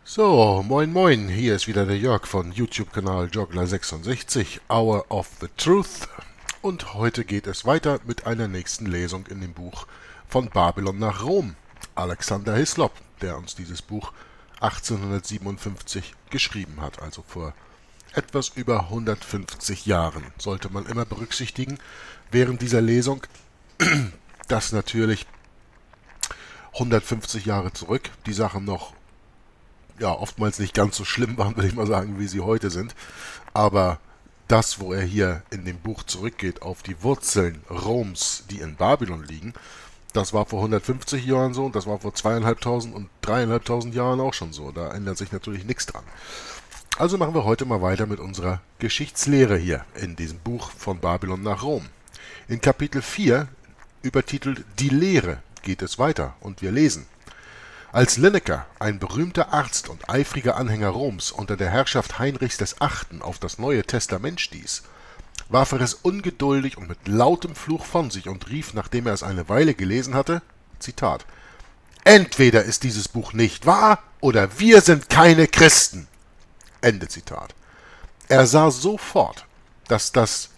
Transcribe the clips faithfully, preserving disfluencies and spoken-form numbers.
So, moin moin, hier ist wieder der Jörg von YouTube-Kanal Joggler sechsundsechzig, Hour of the Truth. Und heute geht es weiter mit einer nächsten Lesung in dem Buch Von Babylon nach Rom. Alexander Hislop, der uns dieses Buch achtzehnhundertsiebenundfünfzig geschrieben hat, also vor etwas über hundertfünfzig Jahren, sollte man immer berücksichtigen während dieser Lesung, dass natürlich hundertfünfzig Jahre zurück die Sachen noch ja, oftmals nicht ganz so schlimm waren, würde ich mal sagen, wie sie heute sind. Aber das, wo er hier in dem Buch zurückgeht auf die Wurzeln Roms, die in Babylon liegen, das war vor hundertfünfzig Jahren so und das war vor zweieinhalbtausend und dreieinhalbtausend Jahren auch schon so. Da ändert sich natürlich nichts dran. Also machen wir heute mal weiter mit unserer Geschichtslehre hier in diesem Buch Von Babylon nach Rom. In Kapitel vier, übertitelt Die Lehre, geht es weiter und wir lesen: Als Linacre, ein berühmter Arzt und eifriger Anhänger Roms, unter der Herrschaft Heinrichs des Achten auf das Neue Testament stieß, warf er es ungeduldig und mit lautem Fluch von sich und rief, nachdem er es eine Weile gelesen hatte, Zitat: Entweder ist dieses Buch nicht wahr, oder wir sind keine Christen. Ende Zitat. Er sah sofort, dass das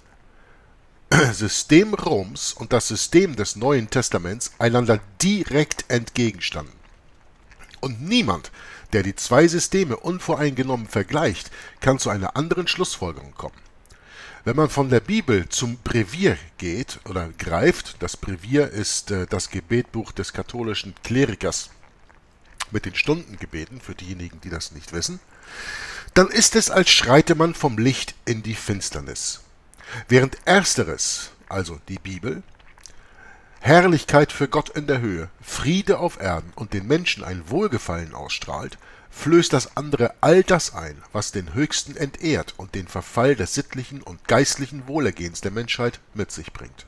System Roms und das System des Neuen Testaments einander direkt entgegenstanden. Und niemand, der die zwei Systeme unvoreingenommen vergleicht, kann zu einer anderen Schlussfolgerung kommen. Wenn man von der Bibel zum Brevier geht oder greift, das Brevier ist äh, das Gebetbuch des katholischen Klerikers mit den Stundengebeten, für diejenigen, die das nicht wissen, dann ist es, als schreite man vom Licht in die Finsternis. Während ersteres, also die Bibel, Herrlichkeit für Gott in der Höhe, Friede auf Erden und den Menschen ein Wohlgefallen ausstrahlt, flößt das andere all das ein, was den Höchsten entehrt und den Verfall des sittlichen und geistlichen Wohlergehens der Menschheit mit sich bringt.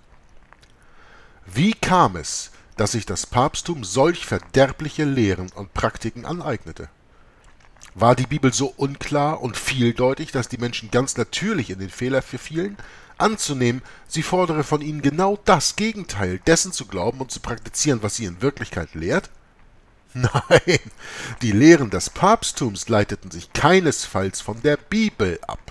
Wie kam es, dass sich das Papsttum solch verderbliche Lehren und Praktiken aneignete? War die Bibel so unklar und vieldeutig, dass die Menschen ganz natürlich in den Fehler verfielen, anzunehmen, sie fordere von ihnen genau das Gegenteil dessen zu glauben und zu praktizieren, was sie in Wirklichkeit lehrt? Nein, die Lehren des Papsttums leiteten sich keinesfalls von der Bibel ab.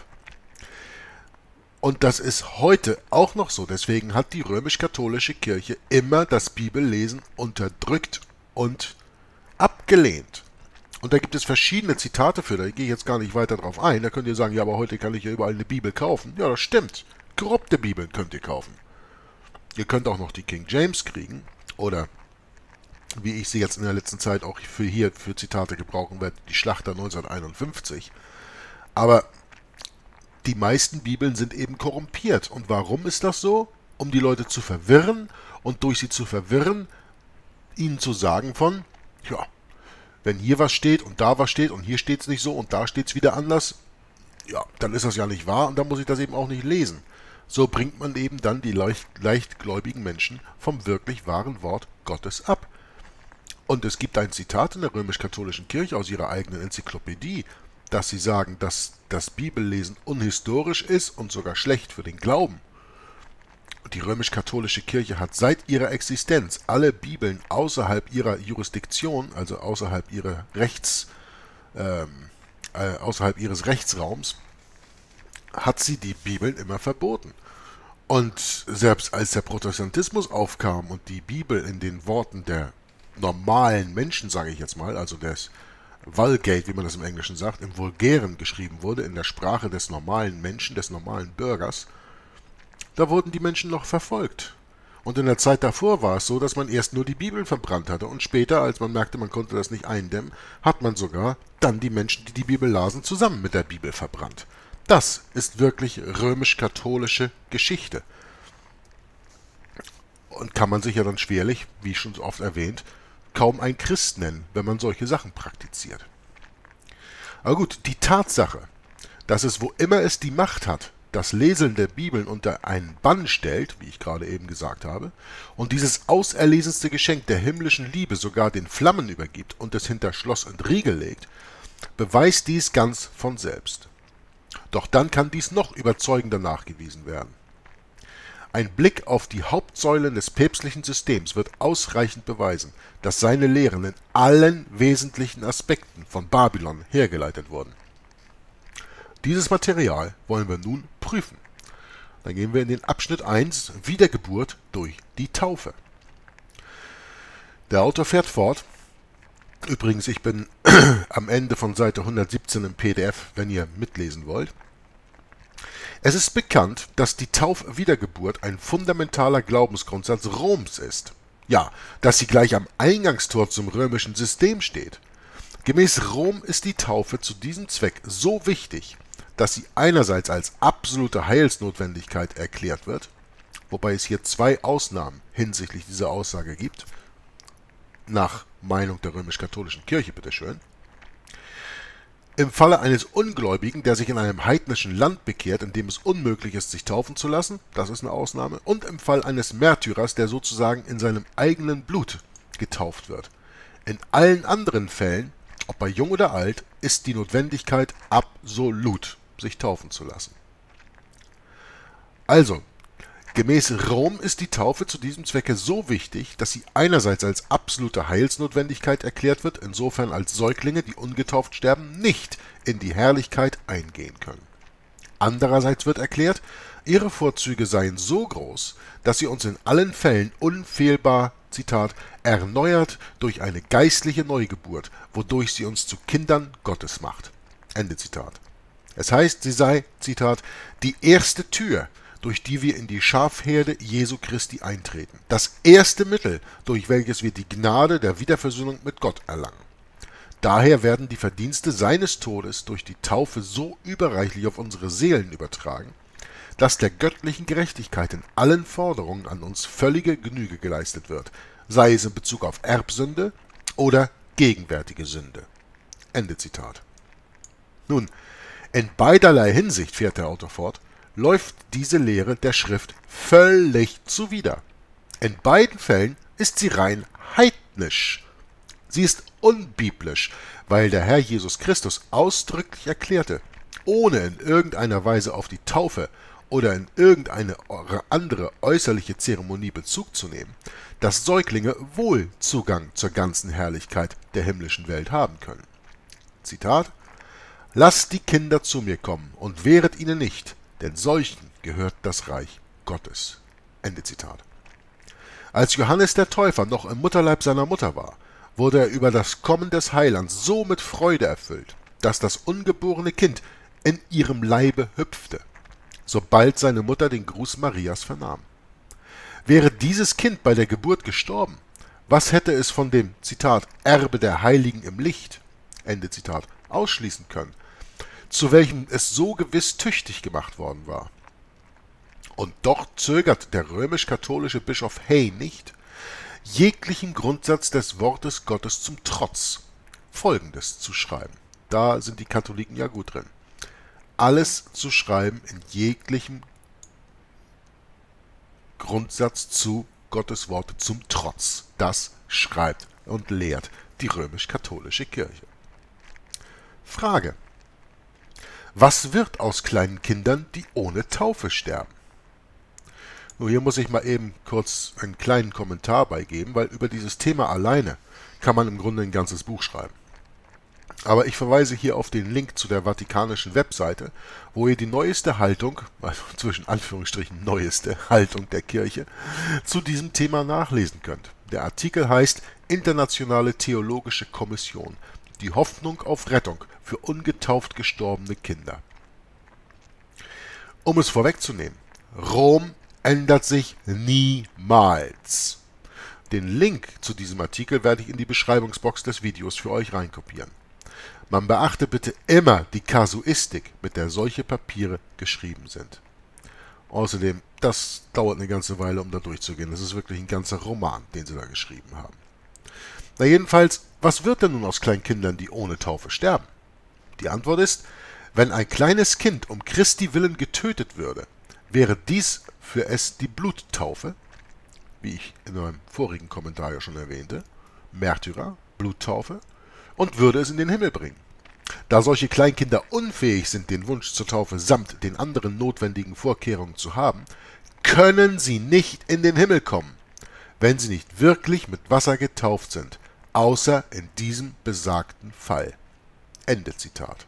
Und das ist heute auch noch so. Deswegen hat die römisch-katholische Kirche immer das Bibellesen unterdrückt und abgelehnt. Und da gibt es verschiedene Zitate für, da gehe ich jetzt gar nicht weiter drauf ein. Da könnt ihr sagen, ja, aber heute kann ich ja überall eine Bibel kaufen. Ja, das stimmt. Korrupte Bibeln könnt ihr kaufen. Ihr könnt auch noch die King James kriegen. Oder, wie ich sie jetzt in der letzten Zeit auch für hier für Zitate gebrauchen werde, die Schlachter neunzehnhunderteinundfünfzig. Aber die meisten Bibeln sind eben korrumpiert. Und warum ist das so? Um die Leute zu verwirren und durch sie zu verwirren, ihnen zu sagen von, ja, wenn hier was steht und da was steht und hier steht es nicht so und da steht es wieder anders, ja, dann ist das ja nicht wahr und dann muss ich das eben auch nicht lesen. So bringt man eben dann die leicht, leichtgläubigen Menschen vom wirklich wahren Wort Gottes ab. Und es gibt ein Zitat in der römisch-katholischen Kirche aus ihrer eigenen Enzyklopädie, dass sie sagen, dass das Bibellesen unhistorisch ist und sogar schlecht für den Glauben. Die römisch-katholische Kirche hat seit ihrer Existenz alle Bibeln außerhalb ihrer Jurisdiktion, also außerhalb ihrer Rechts, ähm, äh, außerhalb ihres Rechtsraums, hat sie die Bibeln immer verboten. Und selbst als der Protestantismus aufkam und die Bibel in den Worten der normalen Menschen, sage ich jetzt mal, also des Vulgate, wie man das im Englischen sagt, im Vulgären geschrieben wurde, in der Sprache des normalen Menschen, des normalen Bürgers, da wurden die Menschen noch verfolgt. Und in der Zeit davor war es so, dass man erst nur die Bibeln verbrannt hatte und später, als man merkte, man konnte das nicht eindämmen, hat man sogar dann die Menschen, die die Bibel lasen, zusammen mit der Bibel verbrannt. Das ist wirklich römisch-katholische Geschichte. Und kann man sich ja dann schwerlich, wie schon so oft erwähnt, kaum ein Christ nennen, wenn man solche Sachen praktiziert. Aber gut, die Tatsache, dass es, wo immer es die Macht hat, das Lesen der Bibeln unter einen Bann stellt, wie ich gerade eben gesagt habe, und dieses auserlesenste Geschenk der himmlischen Liebe sogar den Flammen übergibt und es hinter Schloss und Riegel legt, beweist dies ganz von selbst. Doch dann kann dies noch überzeugender nachgewiesen werden. Ein Blick auf die Hauptsäulen des päpstlichen Systems wird ausreichend beweisen, dass seine Lehren in allen wesentlichen Aspekten von Babylon hergeleitet wurden. Dieses Material wollen wir nun prüfen. Dann gehen wir in den Abschnitt eins, Wiedergeburt durch die Taufe. Der Autor fährt fort. Übrigens, ich bin am Ende von Seite hundertsiebzehn im P D F, wenn ihr mitlesen wollt. Es ist bekannt, dass die Taufwiedergeburt ein fundamentaler Glaubensgrundsatz Roms ist. Ja, dass sie gleich am Eingangstor zum römischen System steht. Gemäß Rom ist die Taufe zu diesem Zweck so wichtig, dass sie einerseits als absolute Heilsnotwendigkeit erklärt wird, wobei es hier zwei Ausnahmen hinsichtlich dieser Aussage gibt, nach Meinung der römisch-katholischen Kirche, bitteschön. Im Falle eines Ungläubigen, der sich in einem heidnischen Land bekehrt, in dem es unmöglich ist, sich taufen zu lassen, das ist eine Ausnahme, und im Fall eines Märtyrers, der sozusagen in seinem eigenen Blut getauft wird. In allen anderen Fällen, ob bei jung oder alt, ist die Notwendigkeit absolut, sich taufen zu lassen. Also, gemäß Rom ist die Taufe zu diesem Zwecke so wichtig, dass sie einerseits als absolute Heilsnotwendigkeit erklärt wird, insofern als Säuglinge, die ungetauft sterben, nicht in die Herrlichkeit eingehen können. Andererseits wird erklärt, ihre Vorzüge seien so groß, dass sie uns in allen Fällen unfehlbar, Zitat, erneuert durch eine geistliche Neugeburt, wodurch sie uns zu Kindern Gottes macht. Ende Zitat. Es heißt, sie sei, Zitat, die erste Tür, durch die wir in die Schafherde Jesu Christi eintreten. Das erste Mittel, durch welches wir die Gnade der Wiederversöhnung mit Gott erlangen. Daher werden die Verdienste seines Todes durch die Taufe so überreichlich auf unsere Seelen übertragen, dass der göttlichen Gerechtigkeit in allen Forderungen an uns völlige Genüge geleistet wird, sei es in Bezug auf Erbsünde oder gegenwärtige Sünde. Ende Zitat. Nun, in beiderlei Hinsicht, fährt der Autor fort, läuft diese Lehre der Schrift völlig zuwider. In beiden Fällen ist sie rein heidnisch. Sie ist unbiblisch, weil der Herr Jesus Christus ausdrücklich erklärte, ohne in irgendeiner Weise auf die Taufe oder in irgendeine andere äußerliche Zeremonie Bezug zu nehmen, dass Säuglinge wohl Zugang zur ganzen Herrlichkeit der himmlischen Welt haben können. Zitat: Lasst die Kinder zu mir kommen und wehret ihnen nicht, denn solchen gehört das Reich Gottes. Ende Zitat. Als Johannes der Täufer noch im Mutterleib seiner Mutter war, wurde er über das Kommen des Heilands so mit Freude erfüllt, dass das ungeborene Kind in ihrem Leibe hüpfte, sobald seine Mutter den Gruß Marias vernahm. Wäre dieses Kind bei der Geburt gestorben, was hätte es von dem, Zitat, Erbe der Heiligen im Licht, Ende Zitat, ausschließen können, zu welchem es so gewiss tüchtig gemacht worden war? Und doch zögert der römisch-katholische Bischof Hay nicht, jeglichen Grundsatz des Wortes Gottes zum Trotz Folgendes zu schreiben. Da sind die Katholiken ja gut drin. Alles zu schreiben in jeglichem Grundsatz zu Gottes Worte zum Trotz. Das schreibt und lehrt die römisch-katholische Kirche. Frage: Was wird aus kleinen Kindern, die ohne Taufe sterben? Nur hier muss ich mal eben kurz einen kleinen Kommentar beigeben, weil über dieses Thema alleine kann man im Grunde ein ganzes Buch schreiben. Aber ich verweise hier auf den Link zu der vatikanischen Webseite, wo ihr die neueste Haltung, also zwischen Anführungsstrichen neueste Haltung der Kirche, zu diesem Thema nachlesen könnt. Der Artikel heißt Internationale Theologische Kommission. Die Hoffnung auf Rettung für ungetauft gestorbene Kinder. Um es vorwegzunehmen, Rom ändert sich niemals. Den Link zu diesem Artikel werde ich in die Beschreibungsbox des Videos für euch reinkopieren. Man beachte bitte immer die Kasuistik, mit der solche Papiere geschrieben sind. Außerdem, das dauert eine ganze Weile, um da durchzugehen. Das ist wirklich ein ganzer Roman, den sie da geschrieben haben. Na jedenfalls, was wird denn nun aus Kleinkindern, die ohne Taufe sterben? Die Antwort ist, wenn ein kleines Kind um Christi willen getötet würde, wäre dies für es die Bluttaufe, wie ich in meinem vorigen Kommentar ja schon erwähnte, Märtyrer, Bluttaufe, und würde es in den Himmel bringen. Da solche Kleinkinder unfähig sind, den Wunsch zur Taufe samt den anderen notwendigen Vorkehrungen zu haben, können sie nicht in den Himmel kommen, wenn sie nicht wirklich mit Wasser getauft sind, außer in diesem besagten Fall. Ende Zitat.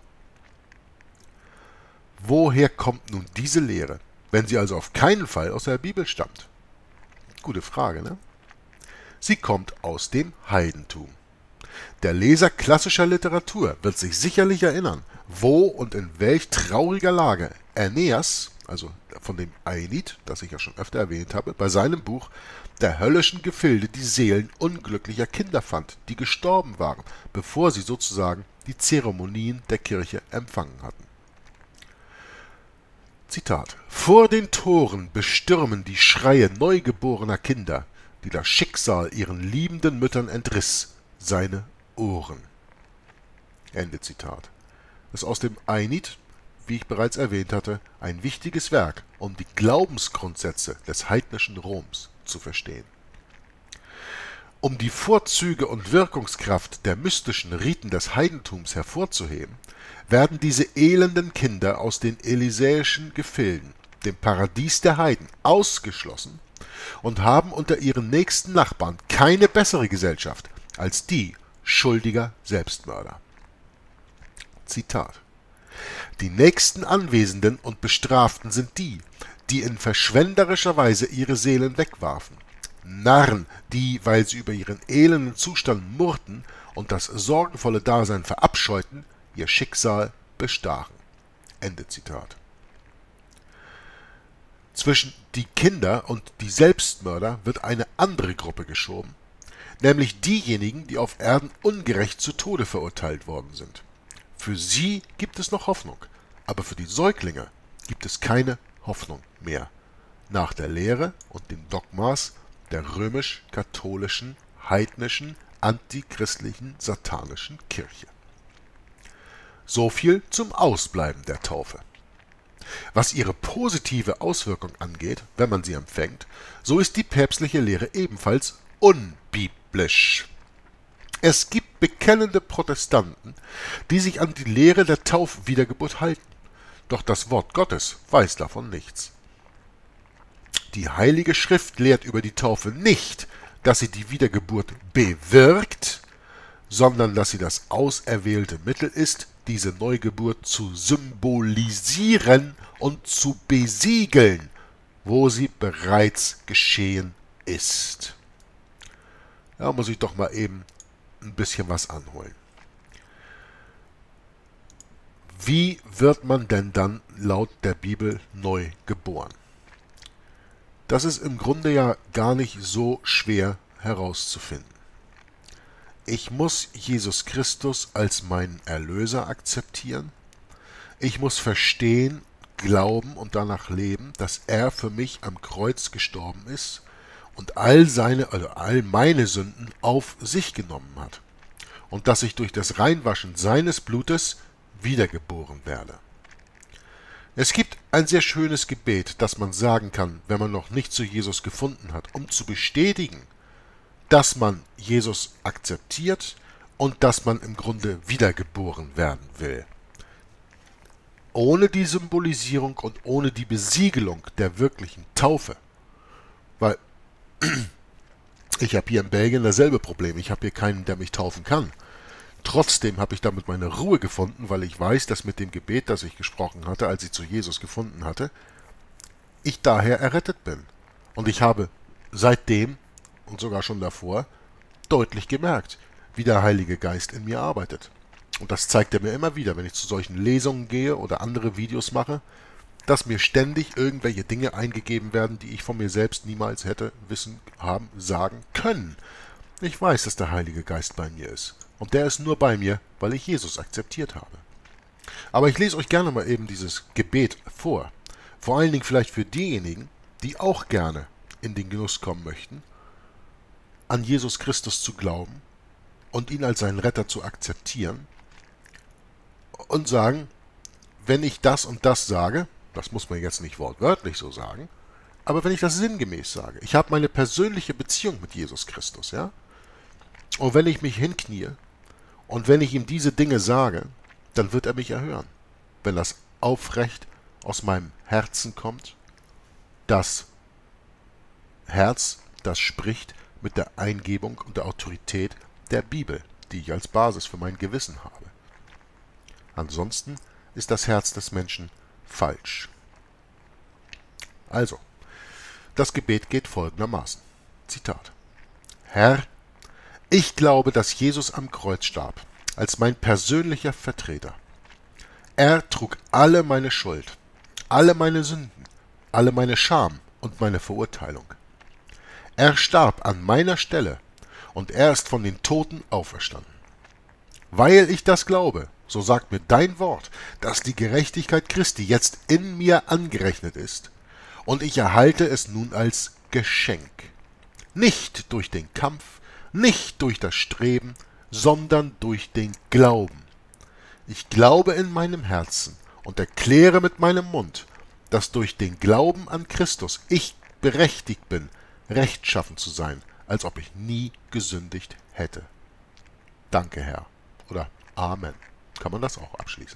Woher kommt nun diese Lehre, wenn sie also auf keinen Fall aus der Bibel stammt? Gute Frage, ne? Sie kommt aus dem Heidentum. Der Leser klassischer Literatur wird sich sicherlich erinnern, wo und in welch trauriger Lage Aeneas, also von dem Aenid, das ich ja schon öfter erwähnt habe, bei seinem Buch der höllischen Gefilde die Seelen unglücklicher Kinder fand, die gestorben waren, bevor sie sozusagen die Zeremonien der Kirche empfangen hatten. Zitat: Vor den Toren bestürmen die Schreie neugeborener Kinder, die das Schicksal ihren liebenden Müttern entriss, seine Ohren. Ende Zitat. Das ist aus dem Aenid, wie ich bereits erwähnt hatte, ein wichtiges Werk, um die Glaubensgrundsätze des heidnischen Roms zu verstehen. Um die Vorzüge und Wirkungskraft der mystischen Riten des Heidentums hervorzuheben, werden diese elenden Kinder aus den elysäischen Gefilden, dem Paradies der Heiden, ausgeschlossen und haben unter ihren nächsten Nachbarn keine bessere Gesellschaft als die schuldiger Selbstmörder. Zitat: Die nächsten Anwesenden und Bestraften sind die, die in verschwenderischer Weise ihre Seelen wegwarfen. Narren, die, weil sie über ihren elenden Zustand murrten und das sorgenvolle Dasein verabscheuten, ihr Schicksal bestachen. Ende Zitat. Zwischen die Kinder und die Selbstmörder wird eine andere Gruppe geschoben, nämlich diejenigen, die auf Erden ungerecht zu Tode verurteilt worden sind. Für sie gibt es noch Hoffnung, aber für die Säuglinge gibt es keine Hoffnung mehr, nach der Lehre und den Dogmas der römisch-katholischen, heidnischen, antichristlichen, satanischen Kirche. So viel zum Ausbleiben der Taufe. Was ihre positive Auswirkung angeht, wenn man sie empfängt, so ist die päpstliche Lehre ebenfalls unbiblisch. Es gibt bekennende Protestanten, die sich an die Lehre der Taufwiedergeburt halten, doch das Wort Gottes weiß davon nichts. Die Heilige Schrift lehrt über die Taufe nicht, dass sie die Wiedergeburt bewirkt, sondern dass sie das auserwählte Mittel ist, diese Neugeburt zu symbolisieren und zu besiegeln, wo sie bereits geschehen ist. Da muss ich doch mal eben ein bisschen was anholen. Wie wird man denn dann laut der Bibel neu geboren? Das ist im Grunde ja gar nicht so schwer herauszufinden. Ich muss Jesus Christus als meinen Erlöser akzeptieren. Ich muss verstehen, glauben und danach leben, dass er für mich am Kreuz gestorben ist und all seine, also all meine Sünden auf sich genommen hat. Und dass ich durch das Reinwaschen seines Blutes wiedergeboren werde. Es gibt ein sehr schönes Gebet, das man sagen kann, wenn man noch nicht zu Jesus gefunden hat, um zu bestätigen, dass man Jesus akzeptiert und dass man im Grunde wiedergeboren werden will. Ohne die Symbolisierung und ohne die Besiegelung der wirklichen Taufe, weil ich habe hier in Belgien dasselbe Problem, ich habe hier keinen, der mich taufen kann. Trotzdem habe ich damit meine Ruhe gefunden, weil ich weiß, dass mit dem Gebet, das ich gesprochen hatte, als ich zu Jesus gefunden hatte, ich daher errettet bin. Und ich habe seitdem und sogar schon davor deutlich gemerkt, wie der Heilige Geist in mir arbeitet. Und das zeigt er mir immer wieder, wenn ich zu solchen Lesungen gehe oder andere Videos mache, dass mir ständig irgendwelche Dinge eingegeben werden, die ich von mir selbst niemals hätte wissen, haben, sagen können. Ich weiß, dass der Heilige Geist bei mir ist. Und der ist nur bei mir, weil ich Jesus akzeptiert habe. Aber ich lese euch gerne mal eben dieses Gebet vor. Vor allen Dingen vielleicht für diejenigen, die auch gerne in den Genuss kommen möchten, an Jesus Christus zu glauben und ihn als seinen Retter zu akzeptieren und sagen, wenn ich das und das sage, das muss man jetzt nicht wortwörtlich so sagen, aber wenn ich das sinngemäß sage, ich habe meine persönliche Beziehung mit Jesus Christus, ja, und wenn ich mich hinknie und wenn ich ihm diese Dinge sage, dann wird er mich erhören. Wenn das aufrecht aus meinem Herzen kommt, das Herz, das spricht mit der Eingebung und der Autorität der Bibel, die ich als Basis für mein Gewissen habe. Ansonsten ist das Herz des Menschen falsch. Also, das Gebet geht folgendermaßen. Zitat. Herr, ich glaube, dass Jesus am Kreuz starb, als mein persönlicher Vertreter. Er trug alle meine Schuld, alle meine Sünden, alle meine Scham und meine Verurteilung. Er starb an meiner Stelle und er ist von den Toten auferstanden. Weil ich das glaube, so sagt mir dein Wort, dass die Gerechtigkeit Christi jetzt in mir angerechnet ist, und ich erhalte es nun als Geschenk. Nicht durch den Kampf, nicht durch das Streben, sondern durch den Glauben. Ich glaube in meinem Herzen und erkläre mit meinem Mund, dass durch den Glauben an Christus ich berechtigt bin, rechtschaffen zu sein, als ob ich nie gesündigt hätte. Danke, Herr. Oder Amen. Kann man das auch abschließen.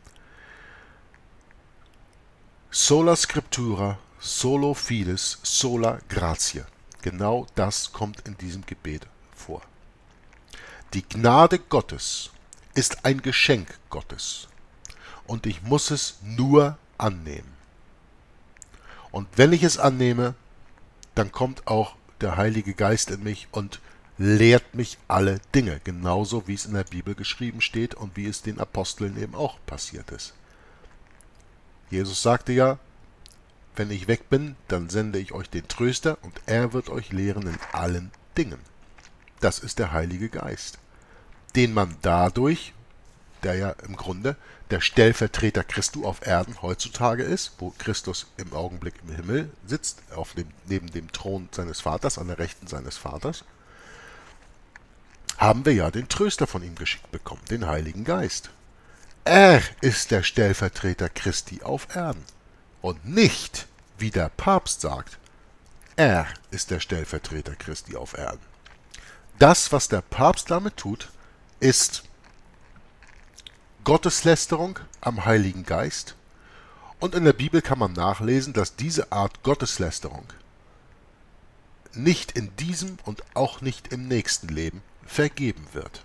Sola Scriptura, solo fides, sola gratia. Genau das kommt in diesem Gebet vor. Die Gnade Gottes ist ein Geschenk Gottes und ich muss es nur annehmen. Und wenn ich es annehme, dann kommt auch der Heilige Geist in mich und lehrt mich alle Dinge, genauso wie es in der Bibel geschrieben steht und wie es den Aposteln eben auch passiert ist. Jesus sagte ja, wenn ich weg bin, dann sende ich euch den Tröster und er wird euch lehren in allen Dingen. Das ist der Heilige Geist, den man dadurch, der ja im Grunde der Stellvertreter Christi auf Erden heutzutage ist, wo Christus im Augenblick im Himmel sitzt, auf dem, neben dem Thron seines Vaters, an der Rechten seines Vaters, haben wir ja den Tröster von ihm geschickt bekommen, den Heiligen Geist. Er ist der Stellvertreter Christi auf Erden. Und nicht, wie der Papst sagt, er ist der Stellvertreter Christi auf Erden. Das, was der Papst damit tut, ist Gotteslästerung am Heiligen Geist. Und in der Bibel kann man nachlesen, dass diese Art Gotteslästerung nicht in diesem und auch nicht im nächsten Leben vergeben wird.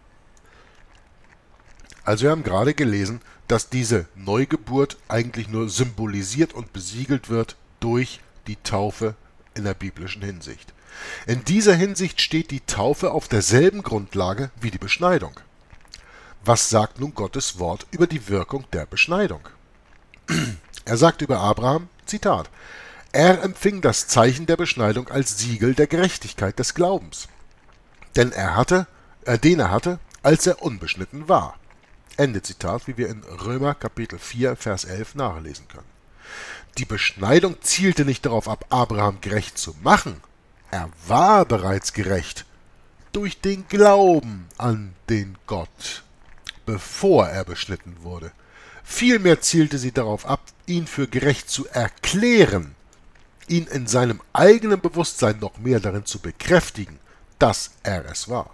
Also wir haben gerade gelesen, dass diese Neugeburt eigentlich nur symbolisiert und besiegelt wird durch die Taufe in der biblischen Hinsicht. In dieser Hinsicht steht die Taufe auf derselben Grundlage wie die Beschneidung. Was sagt nun Gottes Wort über die Wirkung der Beschneidung? Er sagt über Abraham, Zitat, er empfing das Zeichen der Beschneidung als Siegel der Gerechtigkeit des Glaubens, denn er hatte, äh, den er hatte, als er unbeschnitten war. Ende Zitat, wie wir in Römer Kapitel vier, Vers elf nachlesen können. Die Beschneidung zielte nicht darauf ab, Abraham gerecht zu machen. Er war bereits gerecht durch den Glauben an den Gott, bevor er beschnitten wurde. Vielmehr zielte sie darauf ab, ihn für gerecht zu erklären, ihn in seinem eigenen Bewusstsein noch mehr darin zu bekräftigen, dass er es war.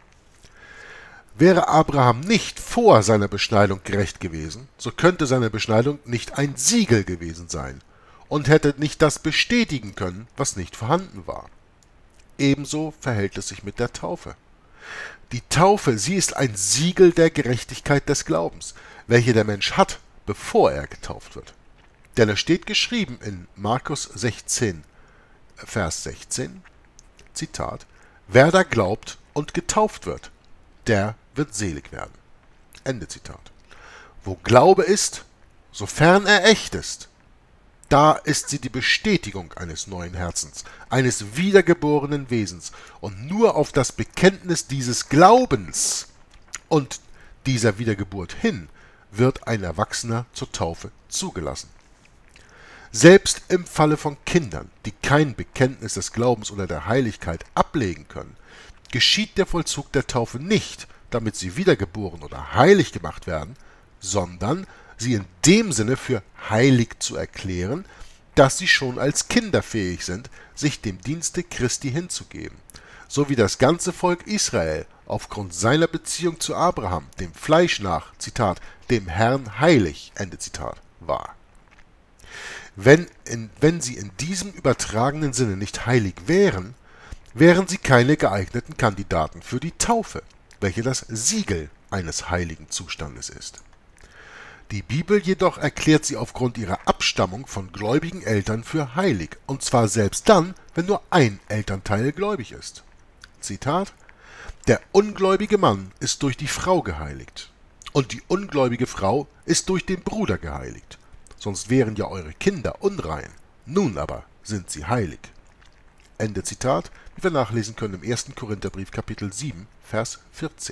Wäre Abraham nicht vor seiner Beschneidung gerecht gewesen, so könnte seine Beschneidung nicht ein Siegel gewesen sein und hätte nicht das bestätigen können, was nicht vorhanden war. Ebenso verhält es sich mit der Taufe. Die Taufe, sie ist ein Siegel der Gerechtigkeit des Glaubens, welche der Mensch hat, bevor er getauft wird. Denn es steht geschrieben in Markus sechzehn, Vers sechzehn, Zitat, wer da glaubt und getauft wird, der wird selig werden. Ende Zitat. Wo Glaube ist, sofern er echt ist, da ist sie die Bestätigung eines neuen Herzens, eines wiedergeborenen Wesens. Und nur auf das Bekenntnis dieses Glaubens und dieser Wiedergeburt hin wird ein Erwachsener zur Taufe zugelassen. Selbst im Falle von Kindern, die kein Bekenntnis des Glaubens oder der Heiligkeit ablegen können, geschieht der Vollzug der Taufe nicht, damit sie wiedergeboren oder heilig gemacht werden, sondern sie in dem Sinne für heilig zu erklären, dass sie schon als Kinder fähig sind, sich dem Dienste Christi hinzugeben, so wie das ganze Volk Israel aufgrund seiner Beziehung zu Abraham, dem Fleisch nach, Zitat, dem Herrn heilig, Ende Zitat, war. Wenn, in, wenn sie in diesem übertragenen Sinne nicht heilig wären, wären sie keine geeigneten Kandidaten für die Taufe, welche das Siegel eines heiligen Zustandes ist. Die Bibel jedoch erklärt sie aufgrund ihrer Abstammung von gläubigen Eltern für heilig, und zwar selbst dann, wenn nur ein Elternteil gläubig ist. Zitat: Der ungläubige Mann ist durch die Frau geheiligt, und die ungläubige Frau ist durch den Bruder geheiligt, sonst wären ja eure Kinder unrein, nun aber sind sie heilig. Ende Zitat, wie wir nachlesen können im ersten Korintherbrief Kapitel sieben, Vers vierzehn.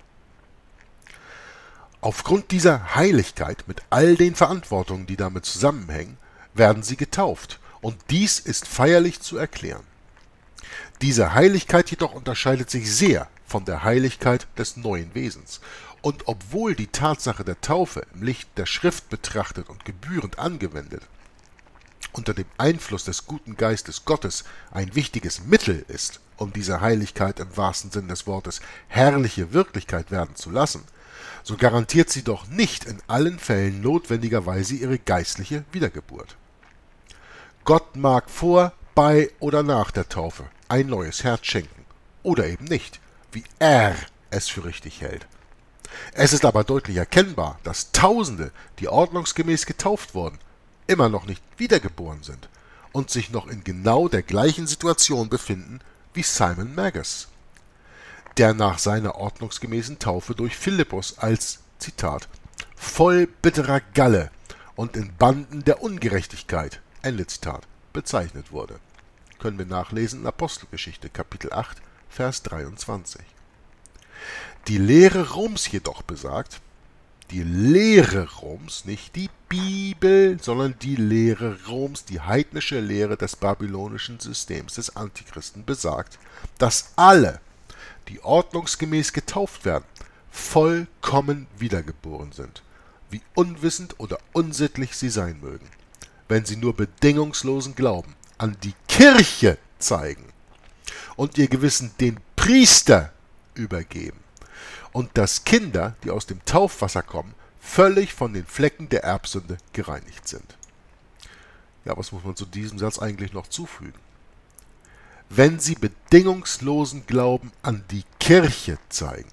Aufgrund dieser Heiligkeit mit all den Verantwortungen, die damit zusammenhängen, werden sie getauft, und dies ist feierlich zu erklären. Diese Heiligkeit jedoch unterscheidet sich sehr von der Heiligkeit des neuen Wesens, und obwohl die Tatsache der Taufe im Licht der Schrift betrachtet und gebührend angewendet unter dem Einfluss des guten Geistes Gottes ein wichtiges Mittel ist, um diese Heiligkeit im wahrsten Sinn des Wortes herrliche Wirklichkeit werden zu lassen, so garantiert sie doch nicht in allen Fällen notwendigerweise ihre geistliche Wiedergeburt. Gott mag vor, bei oder nach der Taufe ein neues Herz schenken, oder eben nicht, wie er es für richtig hält. Es ist aber deutlich erkennbar, dass Tausende, die ordnungsgemäß getauft wurden, immer noch nicht wiedergeboren sind und sich noch in genau der gleichen Situation befinden wie Simon Magus, der nach seiner ordnungsgemäßen Taufe durch Philippus als, Zitat, voll bitterer Galle und in Banden der Ungerechtigkeit, Ende Zitat, bezeichnet wurde. Können wir nachlesen in Apostelgeschichte Kapitel acht, Vers dreiundzwanzig. Die Lehre Roms jedoch besagt, die Lehre Roms, nicht die Bibel, sondern die Lehre Roms, die heidnische Lehre des babylonischen Systems des Antichristen besagt, dass alle, die ordnungsgemäß getauft werden, vollkommen wiedergeboren sind, wie unwissend oder unsittlich sie sein mögen, wenn sie nur bedingungslosen Glauben an die Kirche zeigen und ihr Gewissen den Priester übergeben, und dass Kinder, die aus dem Taufwasser kommen, völlig von den Flecken der Erbsünde gereinigt sind. Ja, was muss man zu diesem Satz eigentlich noch zufügen? Wenn sie bedingungslosen Glauben an die Kirche zeigen.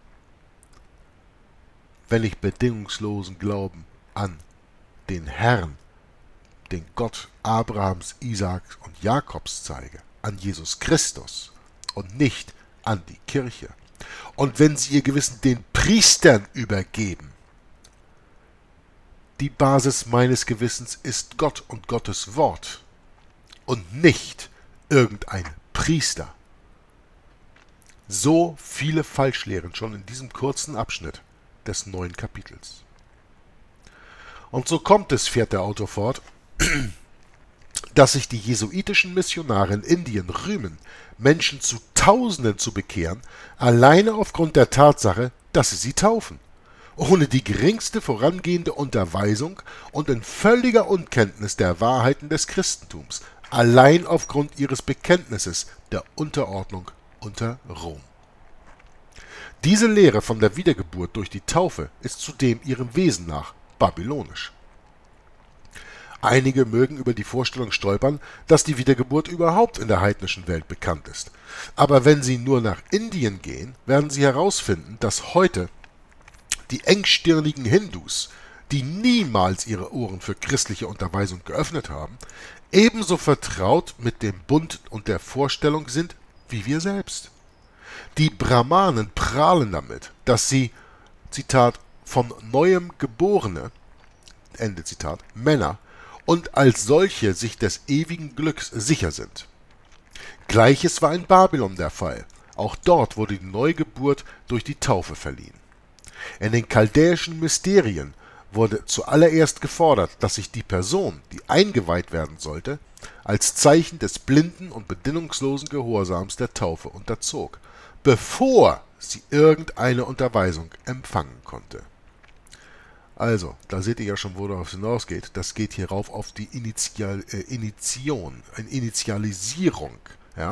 Wenn ich bedingungslosen Glauben an den Herrn, den Gott Abrahams, Isaaks und Jakobs zeige, an Jesus Christus und nicht an die Kirche. Und wenn sie ihr Gewissen den Priestern übergeben. Die Basis meines Gewissens ist Gott und Gottes Wort und nicht irgendein Priester. So viele Falschlehren schon in diesem kurzen Abschnitt des neuen Kapitels. Und so kommt es, fährt der Autor fort, dass sich die jesuitischen Missionare in Indien rühmen, Menschen zu Tausenden zu bekehren, alleine aufgrund der Tatsache, dass sie sie taufen, ohne die geringste vorangehende Unterweisung und in völliger Unkenntnis der Wahrheiten des Christentums, allein aufgrund ihres Bekenntnisses der Unterordnung unter Rom. Diese Lehre von der Wiedergeburt durch die Taufe ist zudem ihrem Wesen nach babylonisch. Einige mögen über die Vorstellung stolpern, dass die Wiedergeburt überhaupt in der heidnischen Welt bekannt ist. Aber wenn sie nur nach Indien gehen, werden sie herausfinden, dass heute die engstirnigen Hindus, die niemals ihre Ohren für christliche Unterweisung geöffnet haben, ebenso vertraut mit dem Bund und der Vorstellung sind wie wir selbst. Die Brahmanen prahlen damit, dass sie, Zitat, von neuem Geborene, Ende Zitat, Männer und als solche sich des ewigen Glücks sicher sind. Gleiches war in Babylon der Fall. Auch dort wurde die Neugeburt durch die Taufe verliehen. In den chaldäischen Mysterien wurde zuallererst gefordert, dass sich die Person, die eingeweiht werden sollte, als Zeichen des blinden und bedingungslosen Gehorsams der Taufe unterzog, bevor sie irgendeine Unterweisung empfangen konnte. Also, da seht ihr ja schon, worauf es hinausgeht. Das geht hierauf auf die Initial, äh, Initiation, eine Initialisierung, ja,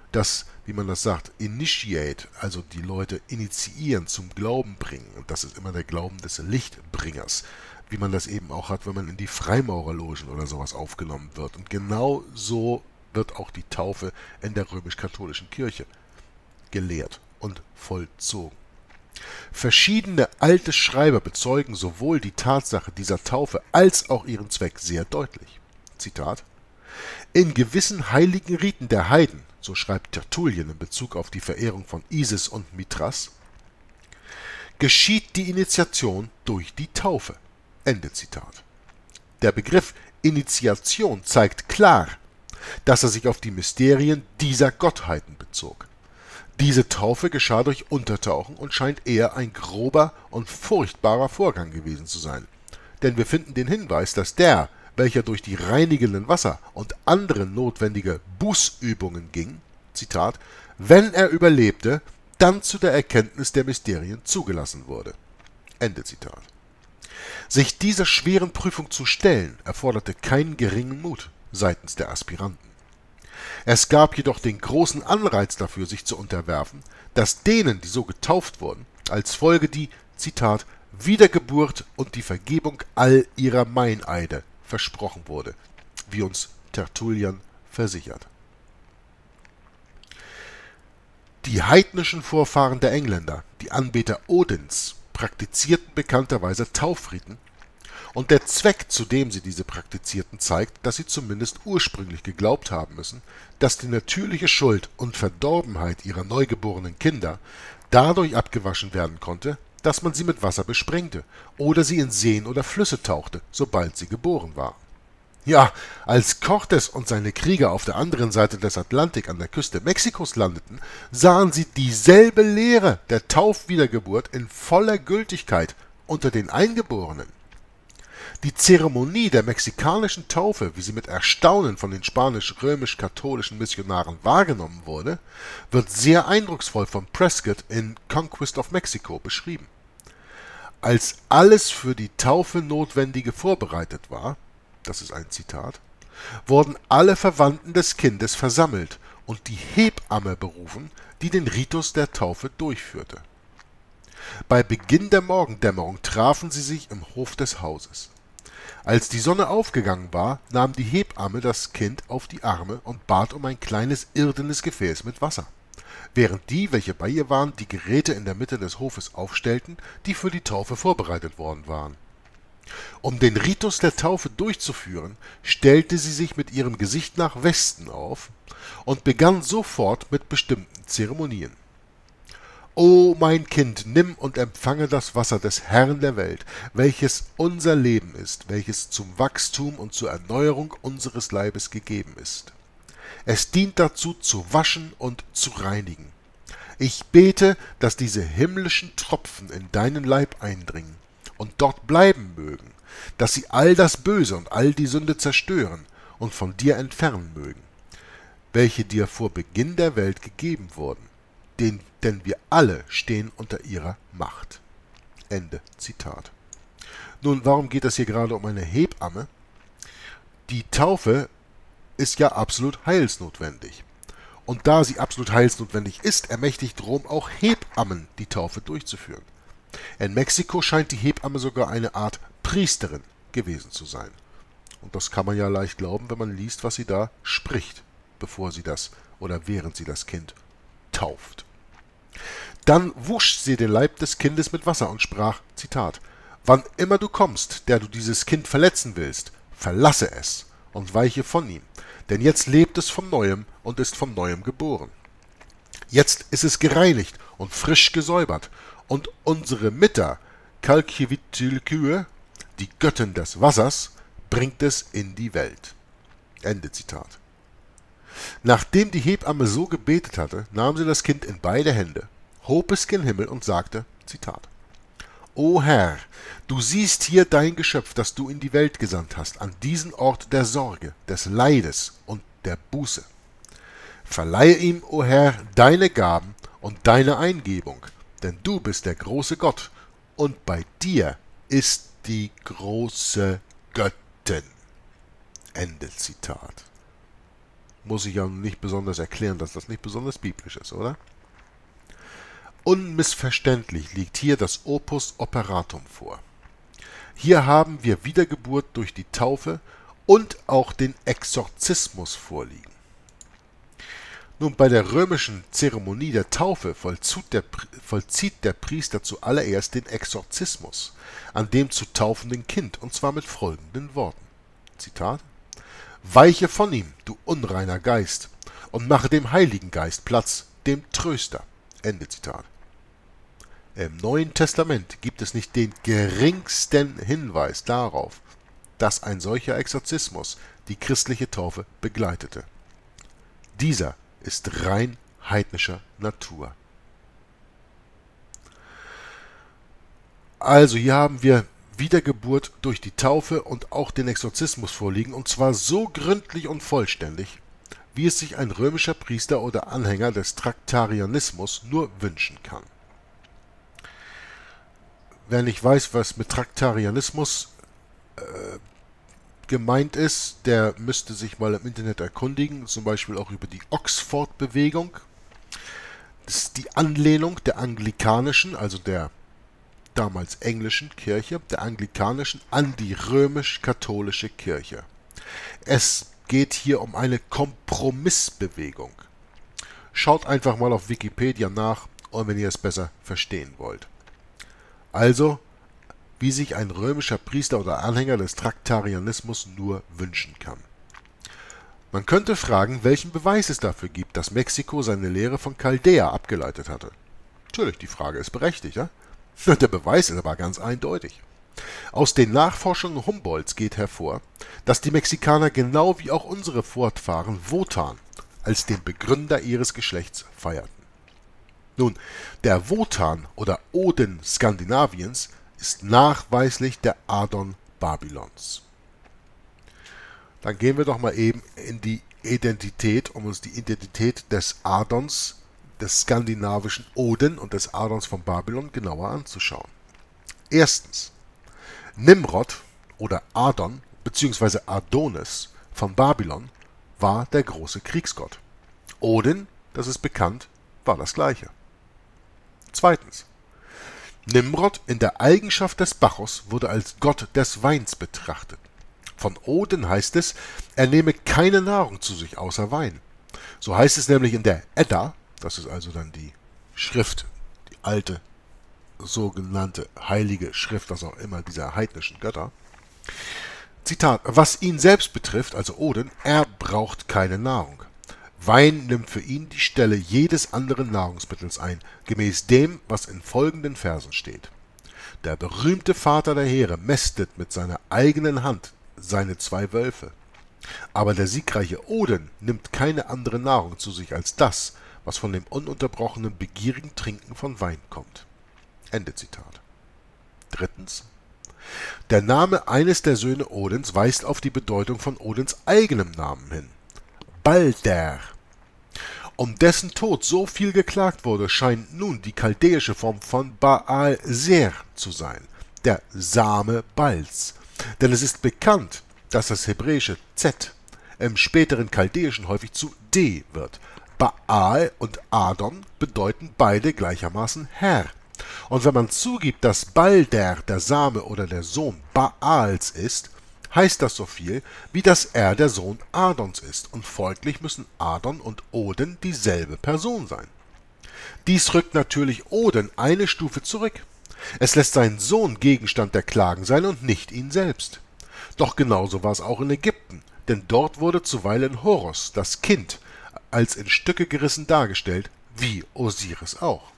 das, wie man das sagt, initiate, also die Leute initiieren, zum Glauben bringen. Und das ist immer der Glauben des Lichtbringers, wie man das eben auch hat, wenn man in die Freimaurerlogen oder sowas aufgenommen wird. Und genau so wird auch die Taufe in der römisch-katholischen Kirche gelehrt und vollzogen. Verschiedene alte Schreiber bezeugen sowohl die Tatsache dieser Taufe als auch ihren Zweck sehr deutlich. Zitat: In gewissen heiligen Riten der Heiden, so schreibt Tertullian in Bezug auf die Verehrung von Isis und Mithras, geschieht die Initiation durch die Taufe. Ende Zitat. Der Begriff Initiation zeigt klar, dass er sich auf die Mysterien dieser Gottheiten bezog. Diese Taufe geschah durch Untertauchen und scheint eher ein grober und furchtbarer Vorgang gewesen zu sein. Denn wir finden den Hinweis, dass der, welcher durch die reinigenden Wasser und andere notwendige Bußübungen ging, Zitat, wenn er überlebte, dann zu der Erkenntnis der Mysterien zugelassen wurde. Ende Zitat. Sich dieser schweren Prüfung zu stellen, erforderte keinen geringen Mut seitens der Aspiranten. Es gab jedoch den großen Anreiz dafür, sich zu unterwerfen, dass denen, die so getauft wurden, als Folge die, Zitat, Wiedergeburt und die Vergebung all ihrer Meineide versprochen wurde, wie uns Tertullian versichert. Die heidnischen Vorfahren der Engländer, die Anbeter Odins, praktizierten bekannterweise Taufriten, und der Zweck, zu dem sie diese praktizierten, zeigt, dass sie zumindest ursprünglich geglaubt haben müssen, dass die natürliche Schuld und Verdorbenheit ihrer neugeborenen Kinder dadurch abgewaschen werden konnte, dass man sie mit Wasser besprengte oder sie in Seen oder Flüsse tauchte, sobald sie geboren war. Ja, als Cortés und seine Krieger auf der anderen Seite des Atlantik an der Küste Mexikos landeten, sahen sie dieselbe Lehre der Taufwiedergeburt in voller Gültigkeit unter den Eingeborenen. Die Zeremonie der mexikanischen Taufe, wie sie mit Erstaunen von den spanisch-römisch-katholischen Missionaren wahrgenommen wurde, wird sehr eindrucksvoll von Prescott in Conquest of Mexico beschrieben. Als alles für die Taufe Notwendige vorbereitet war, das ist ein Zitat, wurden alle Verwandten des Kindes versammelt und die Hebamme berufen, die den Ritus der Taufe durchführte. Bei Beginn der Morgendämmerung trafen sie sich im Hof des Hauses. Als die Sonne aufgegangen war, nahm die Hebamme das Kind auf die Arme und bat um ein kleines irdenes Gefäß mit Wasser, während die, welche bei ihr waren, die Geräte in der Mitte des Hofes aufstellten, die für die Taufe vorbereitet worden waren. Um den Ritus der Taufe durchzuführen, stellte sie sich mit ihrem Gesicht nach Westen auf und begann sofort mit bestimmten Zeremonien. »O mein Kind, nimm und empfange das Wasser des Herrn der Welt, welches unser Leben ist, welches zum Wachstum und zur Erneuerung unseres Leibes gegeben ist. Es dient dazu, zu waschen und zu reinigen. Ich bete, dass diese himmlischen Tropfen in deinen Leib eindringen und dort bleiben mögen, dass sie all das Böse und all die Sünde zerstören und von dir entfernen mögen, welche dir vor Beginn der Welt gegeben wurden, den, denn wir alle stehen unter ihrer Macht.« Ende Zitat. Nun, warum geht es hier gerade um eine Hebamme? Die Taufe ist ja absolut heilsnotwendig. Und da sie absolut heilsnotwendig ist, ermächtigt Rom auch Hebammen, die Taufe durchzuführen. In Mexiko scheint die Hebamme sogar eine Art Priesterin gewesen zu sein. Und das kann man ja leicht glauben, wenn man liest, was sie da spricht, bevor sie das oder während sie das Kind tauft. Dann wusch sie den Leib des Kindes mit Wasser und sprach, Zitat, »Wann immer du kommst, der du dieses Kind verletzen willst, verlasse es und weiche von ihm, denn jetzt lebt es von Neuem und ist von Neuem geboren. Jetzt ist es gereinigt und frisch gesäubert, und unsere Mitter, Calcivitilkühe, die Göttin des Wassers, bringt es in die Welt.« Ende Zitat. Nachdem die Hebamme so gebetet hatte, nahm sie das Kind in beide Hände, hob es gen Himmel und sagte, Zitat, »O Herr, du siehst hier dein Geschöpf, das du in die Welt gesandt hast, an diesen Ort der Sorge, des Leides und der Buße. Verleihe ihm, o Herr, deine Gaben und deine Eingebung, denn du bist der große Gott, und bei dir ist die große Göttin.« Ende Zitat. Muss ich ja nicht besonders erklären, dass das nicht besonders biblisch ist, oder? Unmissverständlich liegt hier das Opus Operatum vor. Hier haben wir Wiedergeburt durch die Taufe und auch den Exorzismus vorliegen. Nun, bei der römischen Zeremonie der Taufe vollzieht der, vollzieht der Priester zuallererst den Exorzismus an dem zu taufenden Kind, und zwar mit folgenden Worten. Zitat: Weiche von ihm, du unreiner Geist, und mache dem Heiligen Geist Platz, dem Tröster. Ende Zitat. Im Neuen Testament gibt es nicht den geringsten Hinweis darauf, dass ein solcher Exorzismus die christliche Taufe begleitete. Dieser ist rein heidnischer Natur. Also hier haben wir Wiedergeburt durch die Taufe und auch den Exorzismus vorliegen, und zwar so gründlich und vollständig, wie es sich ein römischer Priester oder Anhänger des Traktarianismus nur wünschen kann. Wer nicht weiß, was mit Traktarianismus äh, gemeint ist, der müsste sich mal im Internet erkundigen, zum Beispiel auch über die Oxford-Bewegung. Das ist die Anlehnung der anglikanischen, also der damals englischen Kirche, der anglikanischen, an die römisch-katholische Kirche. Es geht hier um eine Kompromissbewegung. Schaut einfach mal auf Wikipedia nach, und wenn ihr es besser verstehen wollt. Also, wie sich ein römischer Priester oder Anhänger des Traktarianismus nur wünschen kann. Man könnte fragen, welchen Beweis es dafür gibt, dass Mexiko seine Lehre von Chaldea abgeleitet hatte. Natürlich, die Frage ist berechtigt, ja? Der Beweis ist aber ganz eindeutig. Aus den Nachforschungen Humboldts geht hervor, dass die Mexikaner genau wie auch unsere Vorfahren Wotan als den Begründer ihres Geschlechts feierten. Nun, der Wotan oder Odin Skandinaviens ist nachweislich der Adon Babylons. Dann gehen wir doch mal eben in die Identität, um uns die Identität des Adons, des skandinavischen Odin und des Adons von Babylon genauer anzuschauen. Erstens, Nimrod oder Adon bzw. Adonis von Babylon war der große Kriegsgott. Odin, das ist bekannt, war das gleiche. Zweitens, Nimrod in der Eigenschaft des Bacchus wurde als Gott des Weins betrachtet. Von Odin heißt es, er nehme keine Nahrung zu sich außer Wein. So heißt es nämlich in der Edda, das ist also dann die Schrift, die alte, sogenannte heilige Schrift, was auch immer, dieser heidnischen Götter. Zitat: Was ihn selbst betrifft, also Odin, er braucht keine Nahrung. Wein nimmt für ihn die Stelle jedes anderen Nahrungsmittels ein, gemäß dem, was in folgenden Versen steht. Der berühmte Vater der Heere mästet mit seiner eigenen Hand seine zwei Wölfe. Aber der siegreiche Odin nimmt keine andere Nahrung zu sich als das, was von dem ununterbrochenen begierigen Trinken von Wein kommt. Ende Zitat. Drittens. Der Name eines der Söhne Odins weist auf die Bedeutung von Odins eigenem Namen hin. Balder. Um dessen Tod so viel geklagt wurde, scheint nun die chaldäische Form von Baal-Ser zu sein, der Same Bals. Denn es ist bekannt, dass das hebräische Z im späteren Chaldäischen häufig zu D wird. Baal und Adon bedeuten beide gleichermaßen Herr. Und wenn man zugibt, dass Balder der Same oder der Sohn Baals ist, heißt das so viel, wie dass er der Sohn Adons ist, und folglich müssen Adon und Odin dieselbe Person sein. Dies rückt natürlich Odin eine Stufe zurück. Es lässt seinen Sohn Gegenstand der Klagen sein und nicht ihn selbst. Doch genauso war es auch in Ägypten, denn dort wurde zuweilen Horus, das Kind, als in Stücke gerissen dargestellt, wie Osiris auch.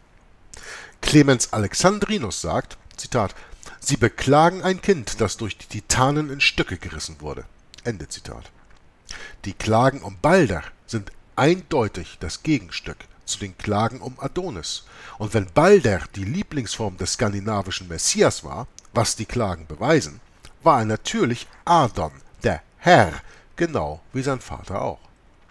Clemens Alexandrinus sagt, Zitat: Sie beklagen ein Kind, das durch die Titanen in Stücke gerissen wurde. Ende Zitat. Die Klagen um Balder sind eindeutig das Gegenstück zu den Klagen um Adonis. Und wenn Balder die Lieblingsform des skandinavischen Messias war, was die Klagen beweisen, war er natürlich Adon, der Herr, genau wie sein Vater auch.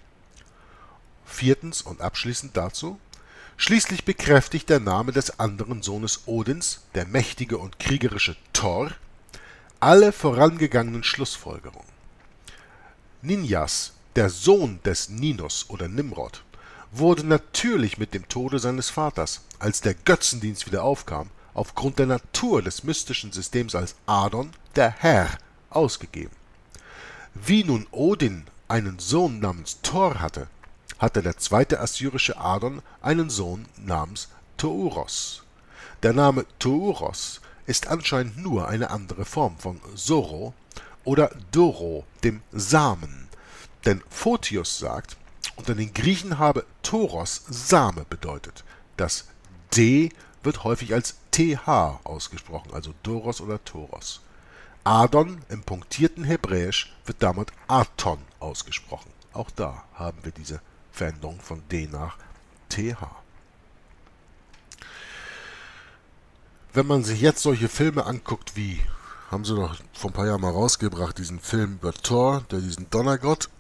Viertens und abschließend dazu: Schließlich bekräftigt der Name des anderen Sohnes Odins, der mächtige und kriegerische Thor, alle vorangegangenen Schlussfolgerungen. Ninjas Der Sohn des Ninus oder Nimrod wurde natürlich mit dem Tode seines Vaters, als der Götzendienst wieder aufkam, aufgrund der Natur des mystischen Systems als Adon, der Herr, ausgegeben. Wie nun Odin einen Sohn namens Thor hatte, hatte der zweite assyrische Adon einen Sohn namens Touros. Der Name Touros ist anscheinend nur eine andere Form von Zoro oder Doro, dem Samen. Denn Photius sagt, unter den Griechen habe Toros Same bedeutet. Das D wird häufig als T H ausgesprochen, also Doros oder Toros. Adon im punktierten Hebräisch wird damit Aton ausgesprochen. Auch da haben wir diese Veränderung von D nach T H. Wenn man sich jetzt solche Filme anguckt wie, haben sie doch vor ein paar Jahren mal rausgebracht, diesen Film über Thor, der diesen Donnergott.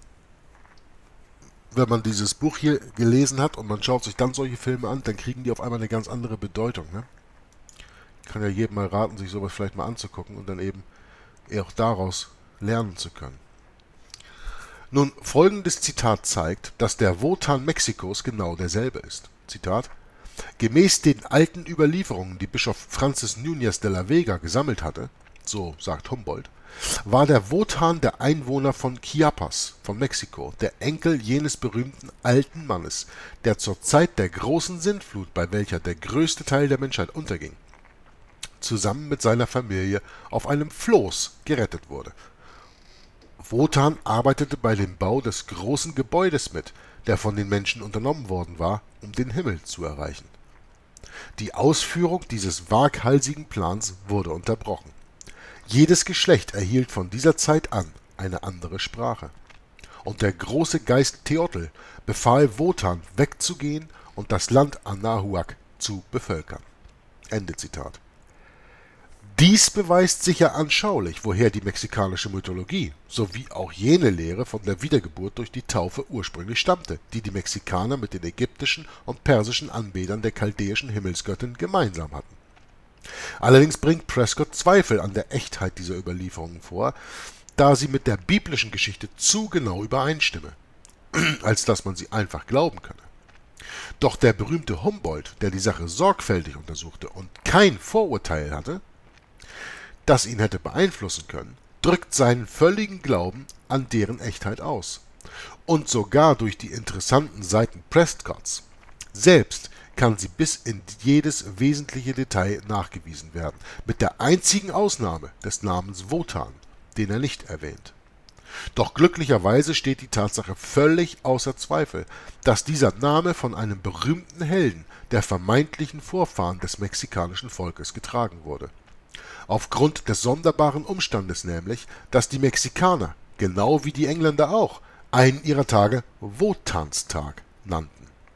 Wenn man dieses Buch hier gelesen hat und man schaut sich dann solche Filme an, dann kriegen die auf einmal eine ganz andere Bedeutung. Ne? Ich kann ja jedem mal raten, sich sowas vielleicht mal anzugucken und dann eben auch daraus lernen zu können. Nun, folgendes Zitat zeigt, dass der Wotan Mexikos genau derselbe ist. Zitat: Gemäß den alten Überlieferungen, die Bischof Francis Núñez de la Vega gesammelt hatte, so sagt Humboldt, war der Wotan der Einwohner von Chiapas von Mexiko, der Enkel jenes berühmten alten Mannes, der zur Zeit der großen Sintflut, bei welcher der größte Teil der Menschheit unterging, zusammen mit seiner Familie auf einem Floß gerettet wurde. Wotan arbeitete bei dem Bau des großen Gebäudes mit, der von den Menschen unternommen worden war, um den Himmel zu erreichen. Die Ausführung dieses waghalsigen Plans wurde unterbrochen. Jedes Geschlecht erhielt von dieser Zeit an eine andere Sprache. Und der große Geist Teotl befahl Wotan, wegzugehen und das Land Anahuac zu bevölkern. Ende Zitat. Dies beweist sicher anschaulich, woher die mexikanische Mythologie sowie auch jene Lehre von der Wiedergeburt durch die Taufe ursprünglich stammte, die die Mexikaner mit den ägyptischen und persischen Anbetern der chaldäischen Himmelsgöttin gemeinsam hatten. Allerdings bringt Prescott Zweifel an der Echtheit dieser Überlieferungen vor, da sie mit der biblischen Geschichte zu genau übereinstimme, als dass man sie einfach glauben könne. Doch der berühmte Humboldt, der die Sache sorgfältig untersuchte und kein Vorurteil hatte, das ihn hätte beeinflussen können, drückt seinen völligen Glauben an deren Echtheit aus. Und sogar durch die interessanten Seiten Prescotts selbst kann sie bis in jedes wesentliche Detail nachgewiesen werden, mit der einzigen Ausnahme des Namens Wotan, den er nicht erwähnt. Doch glücklicherweise steht die Tatsache völlig außer Zweifel, dass dieser Name von einem berühmten Helden der vermeintlichen Vorfahren des mexikanischen Volkes getragen wurde. Aufgrund des sonderbaren Umstandes nämlich, dass die Mexikaner, genau wie die Engländer auch, einen ihrer Tage Wotanstag nannten.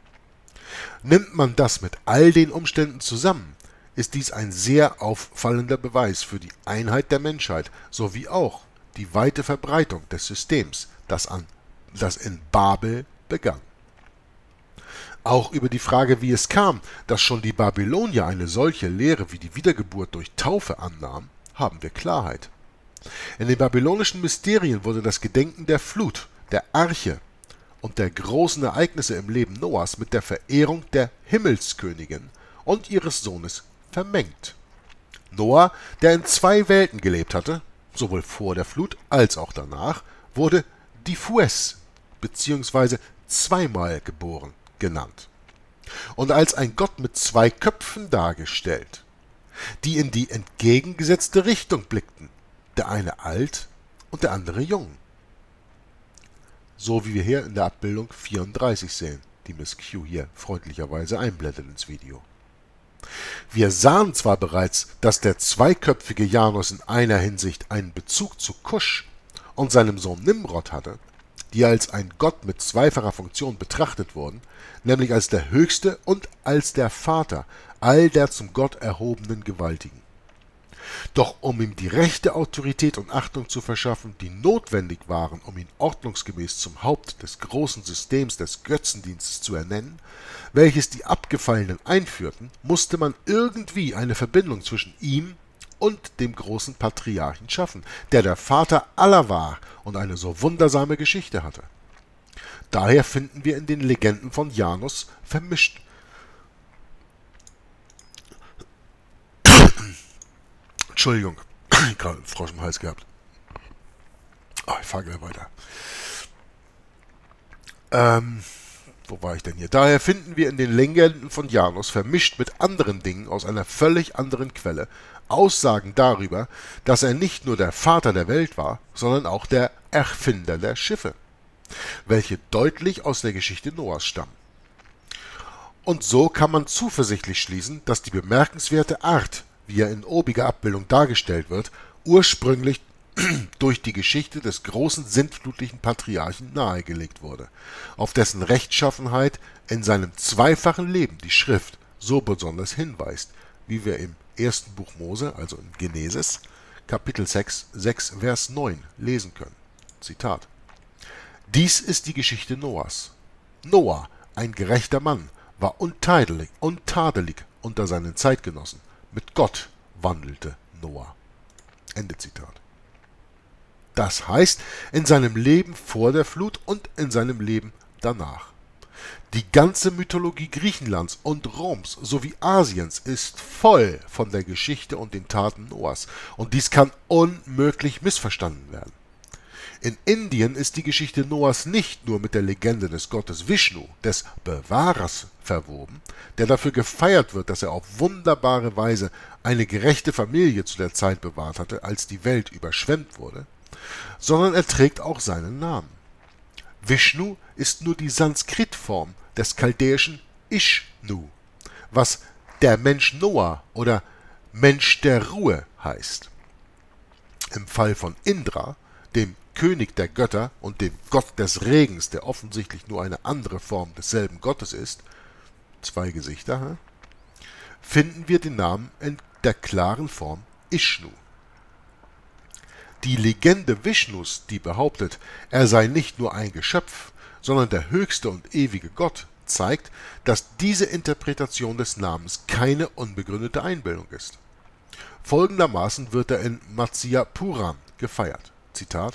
Nimmt man das mit all den Umständen zusammen, ist dies ein sehr auffallender Beweis für die Einheit der Menschheit sowie auch die weite Verbreitung des Systems, das, an, das in Babel begann. Auch über die Frage, wie es kam, dass schon die Babylonier eine solche Lehre wie die Wiedergeburt durch Taufe annahmen, haben wir Klarheit. In den babylonischen Mysterien wurde das Gedenken der Flut, der Arche und der großen Ereignisse im Leben Noahs mit der Verehrung der Himmelskönigin und ihres Sohnes vermengt. Noah, der in zwei Welten gelebt hatte, sowohl vor der Flut als auch danach, wurde Difues bzw. zweimal geboren genannt und als ein Gott mit zwei Köpfen dargestellt, die in die entgegengesetzte Richtung blickten, der eine alt und der andere jung. So wie wir hier in der Abbildung vierunddreißig sehen, die Miss Q hier freundlicherweise einblendet ins Video. Wir sahen zwar bereits, dass der zweiköpfige Janus in einer Hinsicht einen Bezug zu Kusch und seinem Sohn Nimrod hatte, die als ein Gott mit zweifacher Funktion betrachtet wurden, nämlich als der Höchste und als der Vater all der zum Gott erhobenen Gewaltigen. Doch um ihm die rechte Autorität und Achtung zu verschaffen, die notwendig waren, um ihn ordnungsgemäß zum Haupt des großen Systems des Götzendienstes zu ernennen, welches die Abgefallenen einführten, musste man irgendwie eine Verbindung zwischen ihm und dem großen Patriarchen schaffen, der der Vater aller war und eine so wundersame Geschichte hatte. Daher finden wir in den Legenden von Janus vermischt Entschuldigung, gerade einen Frosch im Hals gehabt. Oh, ich fahre gleich weiter. Ähm, wo war ich denn hier? Daher finden wir in den Legenden von Janus vermischt mit anderen Dingen aus einer völlig anderen Quelle Aussagen darüber, dass er nicht nur der Vater der Welt war, sondern auch der Erfinder der Schiffe, welche deutlich aus der Geschichte Noahs stammen. Und so kann man zuversichtlich schließen, dass die bemerkenswerte Art, wie er in obiger Abbildung dargestellt wird, ursprünglich durch die Geschichte des großen sintflutlichen Patriarchen nahegelegt wurde, auf dessen Rechtschaffenheit in seinem zweifachen Leben die Schrift so besonders hinweist, wie wir im ersten Buch Mose, also in Genesis, Kapitel sechs, sechs, Vers neun lesen können. Zitat: Dies ist die Geschichte Noahs. Noah, ein gerechter Mann, war untadelig, untadelig unter seinen Zeitgenossen. Mit Gott wandelte Noah. Ende Zitat. Das heißt, in seinem Leben vor der Flut und in seinem Leben danach. Die ganze Mythologie Griechenlands und Roms sowie Asiens ist voll von der Geschichte und den Taten Noahs, und dies kann unmöglich missverstanden werden. In Indien ist die Geschichte Noahs nicht nur mit der Legende des Gottes Vishnu, des Bewahrers, verwoben, der dafür gefeiert wird, dass er auf wunderbare Weise eine gerechte Familie zu der Zeit bewahrt hatte, als die Welt überschwemmt wurde, sondern er trägt auch seinen Namen. Vishnu ist nur die Sanskritform des chaldäischen Ishnu, was der Mensch Noah oder Mensch der Ruhe heißt. Im Fall von Indra, dem König der Götter und dem Gott des Regens, der offensichtlich nur eine andere Form desselben Gottes ist, zwei Gesichter, hm? finden wir den Namen in der klaren Form Ishnu. Die Legende Vishnus, die behauptet, er sei nicht nur ein Geschöpf, sondern der höchste und ewige Gott, zeigt, dass diese Interpretation des Namens keine unbegründete Einbildung ist. Folgendermaßen wird er in Matsya Puran gefeiert. Zitat: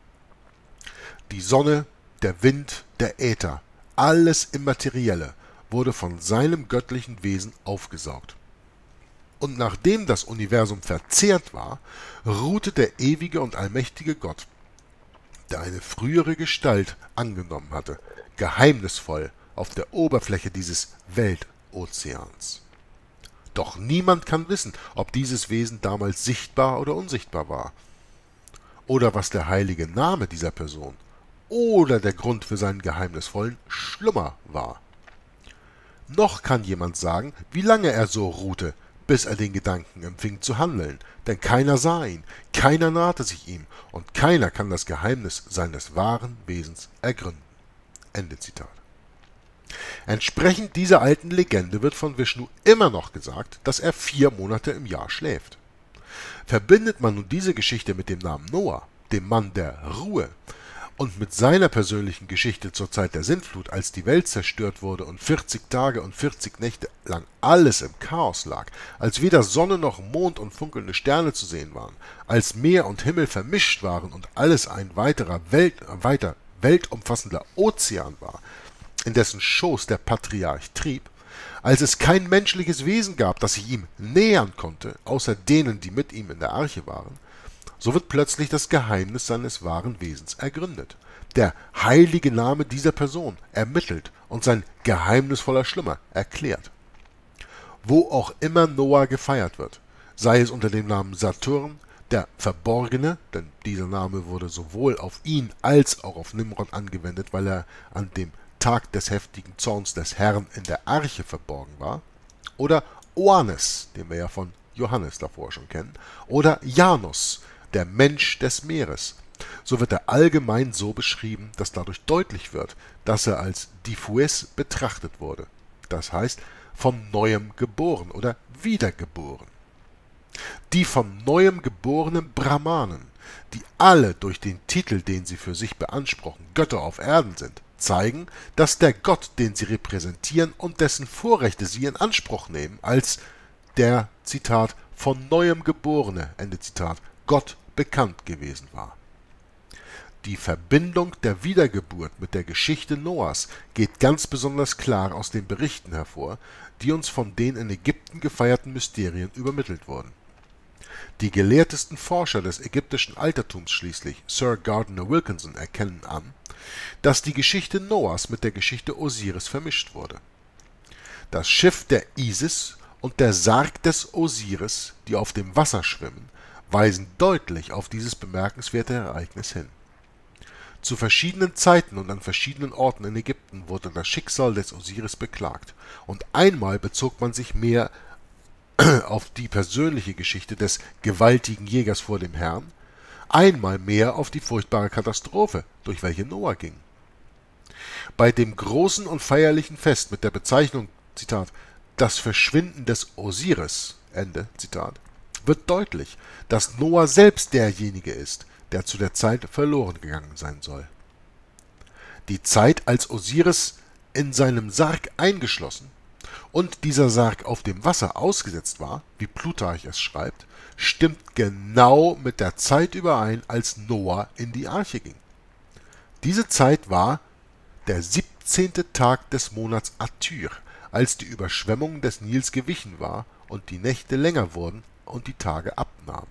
Die Sonne, der Wind, der Äther, alles Immaterielle wurde von seinem göttlichen Wesen aufgesaugt. Und nachdem das Universum verzehrt war, ruhte der ewige und allmächtige Gott, der eine frühere Gestalt angenommen hatte, geheimnisvoll auf der Oberfläche dieses Weltozeans. Doch niemand kann wissen, ob dieses Wesen damals sichtbar oder unsichtbar war, oder was der heilige Name dieser Person oder der Grund für seinen geheimnisvollen Schlummer war. Noch kann jemand sagen, wie lange er so ruhte, bis er den Gedanken empfing zu handeln, denn keiner sah ihn, keiner nahte sich ihm, und keiner kann das Geheimnis seines wahren Wesens ergründen. Ende Zitat. Entsprechend dieser alten Legende wird von Vishnu immer noch gesagt, dass er vier Monate im Jahr schläft. Verbindet man nun diese Geschichte mit dem Namen Noah, dem Mann der Ruhe, und mit seiner persönlichen Geschichte zur Zeit der Sintflut, als die Welt zerstört wurde und vierzig Tage und vierzig Nächte lang alles im Chaos lag, als weder Sonne noch Mond und funkelnde Sterne zu sehen waren, als Meer und Himmel vermischt waren und alles ein weiterer Welt, weiter weltumfassender Ozean war, in dessen Schoß der Patriarch trieb, als es kein menschliches Wesen gab, das sich ihm nähern konnte, außer denen, die mit ihm in der Arche waren, so wird plötzlich das Geheimnis seines wahren Wesens ergründet, der heilige Name dieser Person ermittelt und sein geheimnisvoller Schlummer erklärt. Wo auch immer Noah gefeiert wird, sei es unter dem Namen Saturn, der Verborgene, denn dieser Name wurde sowohl auf ihn als auch auf Nimrod angewendet, weil er an dem Tag des heftigen Zorns des Herrn in der Arche verborgen war, oder Oannes, den wir ja von Johannes davor schon kennen, oder Janus, der Mensch des Meeres. So wird er allgemein so beschrieben, dass dadurch deutlich wird, dass er als diffues betrachtet wurde, das heißt von Neuem geboren oder wiedergeboren. Die von Neuem geborenen Brahmanen, die alle durch den Titel, den sie für sich beanspruchen, Götter auf Erden sind, zeigen, dass der Gott, den sie repräsentieren und dessen Vorrechte sie in Anspruch nehmen, als der, Zitat, von Neuem Geborene, Ende Zitat, Gott bekannt gewesen war. Die Verbindung der Wiedergeburt mit der Geschichte Noahs geht ganz besonders klar aus den Berichten hervor, die uns von den in Ägypten gefeierten Mysterien übermittelt wurden. Die gelehrtesten Forscher des ägyptischen Altertums schließlich, Sir Gardner Wilkinson, erkennen an, dass die Geschichte Noahs mit der Geschichte Osiris vermischt wurde. Das Schiff der Isis und der Sarg des Osiris, die auf dem Wasser schwimmen, weisen deutlich auf dieses bemerkenswerte Ereignis hin. Zu verschiedenen Zeiten und an verschiedenen Orten in Ägypten wurde das Schicksal des Osiris beklagt, und einmal bezog man sich mehr auf die persönliche Geschichte des gewaltigen Jägers vor dem Herrn, einmal mehr auf die furchtbare Katastrophe, durch welche Noah ging. Bei dem großen und feierlichen Fest mit der Bezeichnung, Zitat, das Verschwinden des Osiris, Ende Zitat, wird deutlich, dass Noah selbst derjenige ist, der zu der Zeit verloren gegangen sein soll. Die Zeit, als Osiris in seinem Sarg eingeschlossen und dieser Sarg auf dem Wasser ausgesetzt war, wie Plutarch es schreibt, stimmt genau mit der Zeit überein, als Noah in die Arche ging. Diese Zeit war der siebzehnte Tag des Monats Atyr, als die Überschwemmung des Nils gewichen war und die Nächte länger wurden und die Tage abnahmen.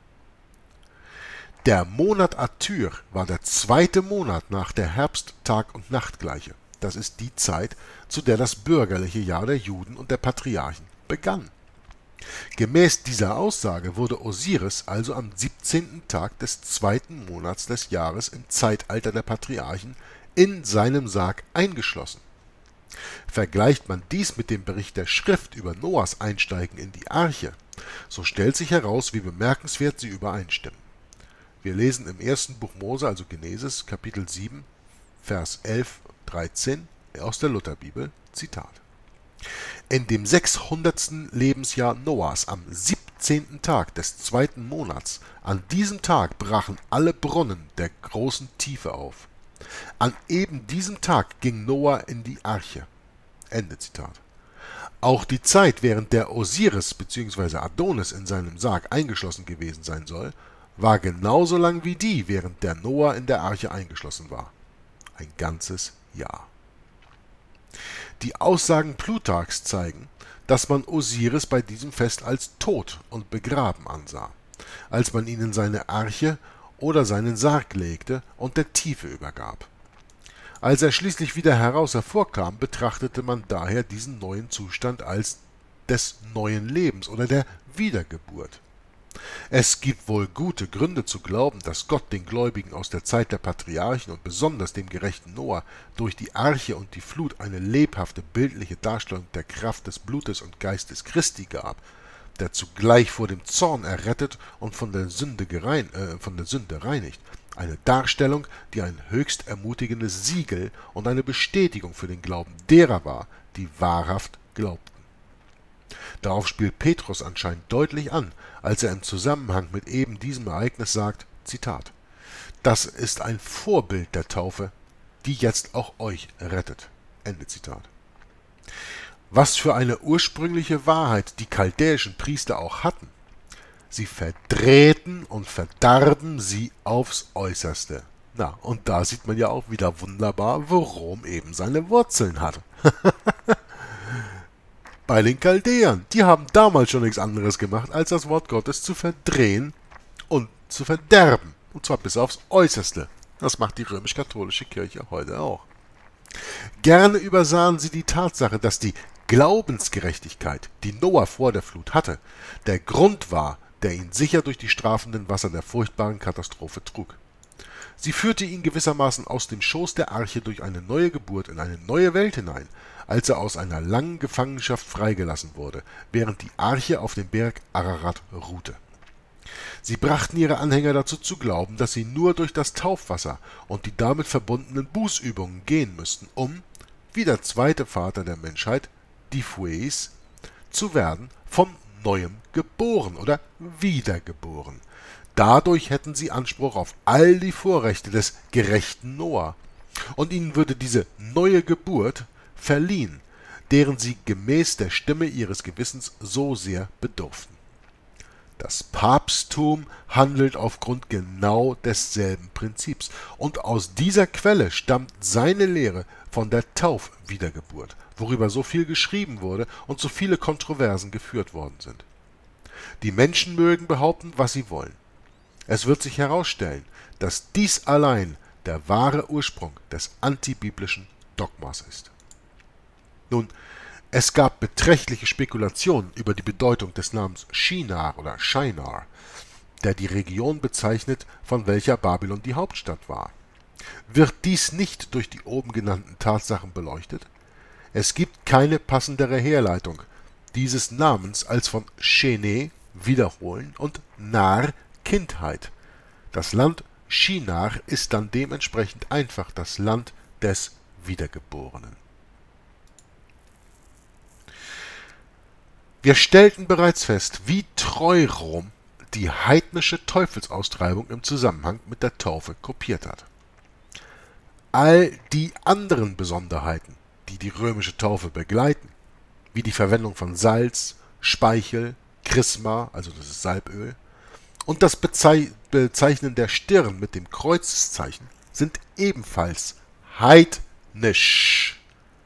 Der Monat Atyr war der zweite Monat nach der Herbst-Tag- und Nachtgleiche. Das ist die Zeit, zu der das bürgerliche Jahr der Juden und der Patriarchen begann. Gemäß dieser Aussage wurde Osiris also am siebzehnten Tag des zweiten Monats des Jahres im Zeitalter der Patriarchen in seinem Sarg eingeschlossen. Vergleicht man dies mit dem Bericht der Schrift über Noahs Einsteigen in die Arche, so stellt sich heraus, wie bemerkenswert sie übereinstimmen. Wir lesen im ersten Buch Mose, also Genesis, Kapitel sieben, Vers elf, dreizehn aus der Lutherbibel, Zitat. In dem sechshundertsten Lebensjahr Noahs, am siebzehnten Tag des zweiten Monats, an diesem Tag brachen alle Brunnen der großen Tiefe auf. An eben diesem Tag ging Noah in die Arche. Ende Zitat. Auch die Zeit, während der Osiris bzw. Adonis in seinem Sarg eingeschlossen gewesen sein soll, war genauso lang wie die, während der Noah in der Arche eingeschlossen war. Ein ganzes Jahr. Die Aussagen Plutarchs zeigen, dass man Osiris bei diesem Fest als tot und begraben ansah, als man ihn in seine Arche oder seinen Sarg legte und der Tiefe übergab. Als er schließlich wieder heraus hervorkam, betrachtete man daher diesen neuen Zustand als des neuen Lebens oder der Wiedergeburt. Es gibt wohl gute Gründe zu glauben, dass Gott den Gläubigen aus der Zeit der Patriarchen und besonders dem gerechten Noah durch die Arche und die Flut eine lebhafte, bildliche Darstellung der Kraft des Blutes und Geistes Christi gab, der zugleich vor dem Zorn errettet und von der Sünde, gerein, äh, von der Sünde reinigt. Eine Darstellung, die ein höchst ermutigendes Siegel und eine Bestätigung für den Glauben derer war, die wahrhaft glaubten. Darauf spielt Petrus anscheinend deutlich an, als er im Zusammenhang mit eben diesem Ereignis sagt, Zitat, das ist ein Vorbild der Taufe, die jetzt auch euch rettet. Ende Zitat. Was für eine ursprüngliche Wahrheit die chaldäischen Priester auch hatten. Sie verdrehten und verdarben sie aufs Äußerste. Na, und da sieht man ja auch wieder wunderbar, wo Rom eben seine Wurzeln hat. Bei den Chaldäern, die haben damals schon nichts anderes gemacht, als das Wort Gottes zu verdrehen und zu verderben. Und zwar bis aufs Äußerste. Das macht die römisch-katholische Kirche heute auch. Gerne übersahen sie die Tatsache, dass die Glaubensgerechtigkeit, die Noah vor der Flut hatte, der Grund war, der ihn sicher durch die strafenden Wasser der furchtbaren Katastrophe trug. Sie führte ihn gewissermaßen aus dem Schoß der Arche durch eine neue Geburt in eine neue Welt hinein, als er aus einer langen Gefangenschaft freigelassen wurde, während die Arche auf dem Berg Ararat ruhte. Sie brachten ihre Anhänger dazu zu glauben, dass sie nur durch das Taufwasser und die damit verbundenen Bußübungen gehen müssten, um, wie der zweite Vater der Menschheit, Difues, zu werden, von Neuem geboren oder wiedergeboren. Dadurch hätten sie Anspruch auf all die Vorrechte des gerechten Noah, und ihnen würde diese neue Geburt verliehen, deren sie gemäß der Stimme ihres Gewissens so sehr bedurften. Das Papsttum handelt aufgrund genau desselben Prinzips. Und aus dieser Quelle stammt seine Lehre von der Taufwiedergeburt, worüber so viel geschrieben wurde und so viele Kontroversen geführt worden sind. Die Menschen mögen behaupten, was sie wollen. Es wird sich herausstellen, dass dies allein der wahre Ursprung des antibiblischen Dogmas ist. Nun, es gab beträchtliche Spekulationen über die Bedeutung des Namens Shinar oder Shinar, der die Region bezeichnet, von welcher Babylon die Hauptstadt war. Wird dies nicht durch die oben genannten Tatsachen beleuchtet? Es gibt keine passendere Herleitung dieses Namens als von Shene, wiederholen, und Nar, Kindheit. Das Land Shinar ist dann dementsprechend einfach das Land des Wiedergeborenen. Wir stellten bereits fest, wie treu Rom die heidnische Teufelsaustreibung im Zusammenhang mit der Taufe kopiert hat. All die anderen Besonderheiten, die die römische Taufe begleiten, wie die Verwendung von Salz, Speichel, Chrisma, also das ist Salböl, und das Bezeichnen der Stirn mit dem Kreuzeszeichen, sind ebenfalls heidnisch.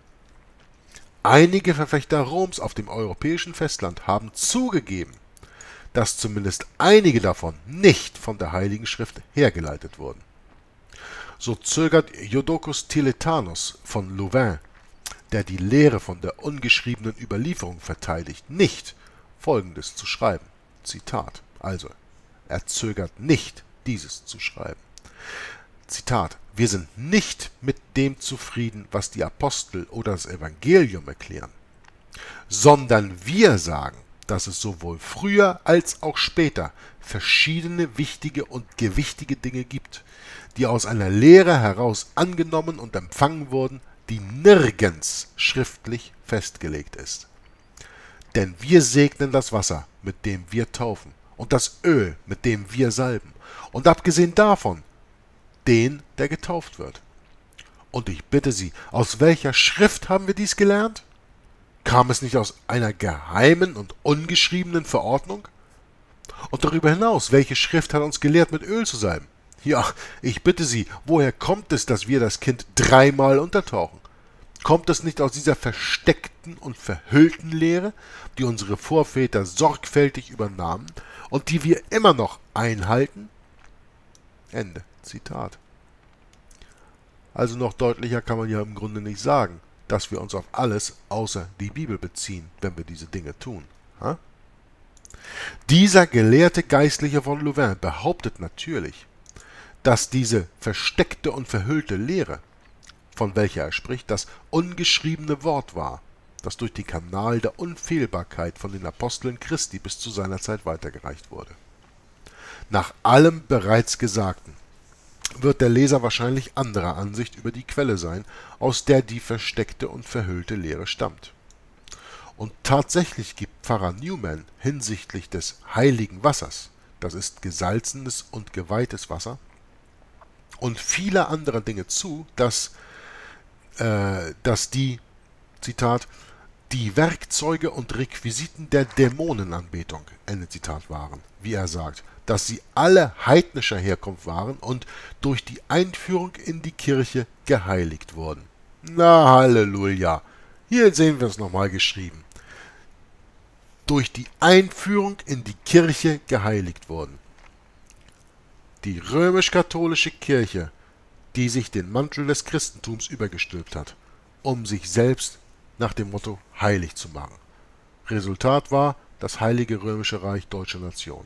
Einige Verfechter Roms auf dem europäischen Festland haben zugegeben, dass zumindest einige davon nicht von der Heiligen Schrift hergeleitet wurden. So zögert Jodocus Tilletanus von Louvain, der die Lehre von der ungeschriebenen Überlieferung verteidigt, nicht Folgendes zu schreiben. Zitat. Also, er zögert nicht, dieses zu schreiben. Zitat. Wir sind nicht mit dem zufrieden, was die Apostel oder das Evangelium erklären, sondern wir sagen, dass es sowohl früher als auch später verschiedene wichtige und gewichtige Dinge gibt, die aus einer Lehre heraus angenommen und empfangen wurden, die nirgends schriftlich festgelegt ist. Denn wir segnen das Wasser, mit dem wir taufen, und das Öl, mit dem wir salben, und abgesehen davon den, der getauft wird. Und ich bitte Sie, aus welcher Schrift haben wir dies gelernt? Kam es nicht aus einer geheimen und ungeschriebenen Verordnung? Und darüber hinaus, welche Schrift hat uns gelehrt, mit Öl zu salben? Ja, ich bitte Sie, woher kommt es, dass wir das Kind dreimal untertauchen? Kommt es nicht aus dieser versteckten und verhüllten Lehre, die unsere Vorväter sorgfältig übernahmen und die wir immer noch einhalten? Ende Zitat. Also noch deutlicher kann man ja im Grunde nicht sagen, dass wir uns auf alles außer die Bibel beziehen, wenn wir diese Dinge tun. Ha? Dieser gelehrte Geistliche von Louvain behauptet natürlich, dass diese versteckte und verhüllte Lehre, von welcher er spricht, das ungeschriebene Wort war, das durch den Kanal der Unfehlbarkeit von den Aposteln Christi bis zu seiner Zeit weitergereicht wurde. Nach allem bereits Gesagten wird der Leser wahrscheinlich anderer Ansicht über die Quelle sein, aus der die versteckte und verhüllte Lehre stammt. Und tatsächlich gibt Pfarrer Newman hinsichtlich des heiligen Wassers, das ist gesalzenes und geweihtes Wasser, und viele andere Dinge zu, dass, äh, dass die, Zitat, die Werkzeuge und Requisiten der Dämonenanbetung, Ende Zitat, waren, wie er sagt, dass sie alle heidnischer Herkunft waren und durch die Einführung in die Kirche geheiligt wurden. Na, Halleluja! Hier sehen wir es nochmal geschrieben. Durch die Einführung in die Kirche geheiligt wurden. Die römisch-katholische Kirche, die sich den Mantel des Christentums übergestülpt hat, um sich selbst nach dem Motto heilig zu machen. Resultat war das Heilige Römische Reich Deutsche Nation.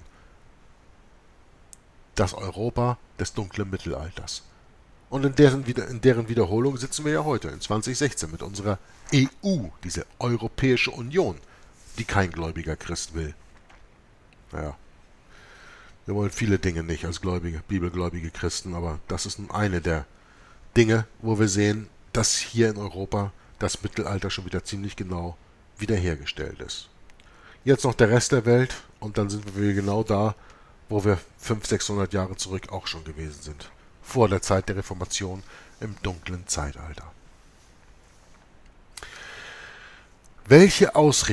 Das Europa des dunklen Mittelalters. Und in deren, in deren Wiederholung sitzen wir ja heute, in zwanzig sechzehn, mit unserer E U, diese Europäische Union, die kein gläubiger Christ will. Naja, wir wollen viele Dinge nicht als gläubige, bibelgläubige Christen, aber das ist nun eine der Dinge, wo wir sehen, dass hier in Europa das Mittelalter schon wieder ziemlich genau wiederhergestellt ist. Jetzt noch der Rest der Welt und dann sind wir genau da, wo wir fünfhundert, sechshundert Jahre zurück auch schon gewesen sind. Vor der Zeit der Reformation im dunklen Zeitalter. Welche Ausrede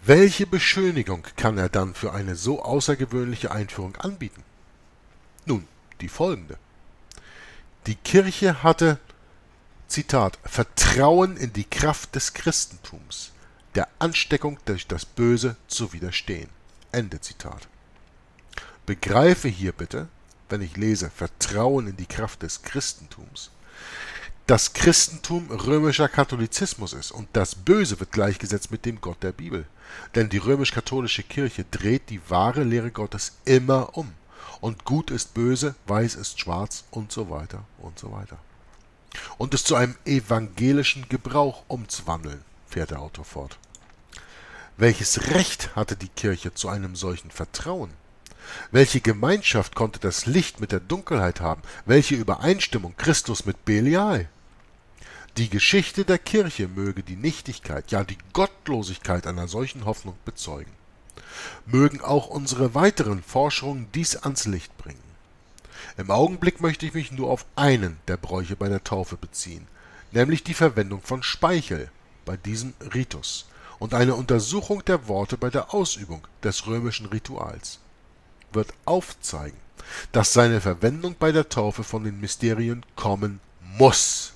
Welche Beschönigung kann er dann für eine so außergewöhnliche Einführung anbieten? Nun, die folgende. Die Kirche hatte, Zitat, Vertrauen in die Kraft des Christentums, der Ansteckung durch das Böse zu widerstehen. Ende Zitat. Begreife hier bitte, wenn ich lese Vertrauen in die Kraft des Christentums, dass Christentum römischer Katholizismus ist und das Böse wird gleichgesetzt mit dem Gott der Bibel. Denn die römisch-katholische Kirche dreht die wahre Lehre Gottes immer um. Und gut ist böse, weiß ist schwarz und so weiter und so weiter. Und es zu einem evangelischen Gebrauch umzuwandeln, fährt der Autor fort. Welches Recht hatte die Kirche zu einem solchen Vertrauen? Welche Gemeinschaft konnte das Licht mit der Dunkelheit haben? Welche Übereinstimmung Christus mit Belial? Die Geschichte der Kirche möge die Nichtigkeit, ja die Gottlosigkeit einer solchen Hoffnung bezeugen. Mögen auch unsere weiteren Forschungen dies ans Licht bringen. Im Augenblick möchte ich mich nur auf einen der Bräuche bei der Taufe beziehen, nämlich die Verwendung von Speichel bei diesem Ritus und eine Untersuchung der Worte bei der Ausübung des römischen Rituals wird aufzeigen, dass seine Verwendung bei der Taufe von den Mysterien kommen muss.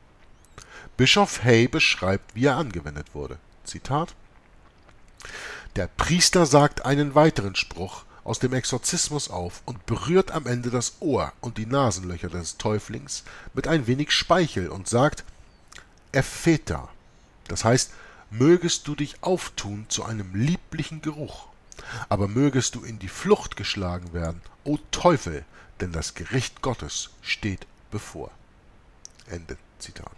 Bischof Hay beschreibt, wie er angewendet wurde. Zitat: Der Priester sagt einen weiteren Spruch aus dem Exorzismus auf und berührt am Ende das Ohr und die Nasenlöcher des Täuflings mit ein wenig Speichel und sagt: Epheta, das heißt, mögest du dich auftun zu einem lieblichen Geruch, aber mögest du in die Flucht geschlagen werden, o Teufel, denn das Gericht Gottes steht bevor. Ende Zitat.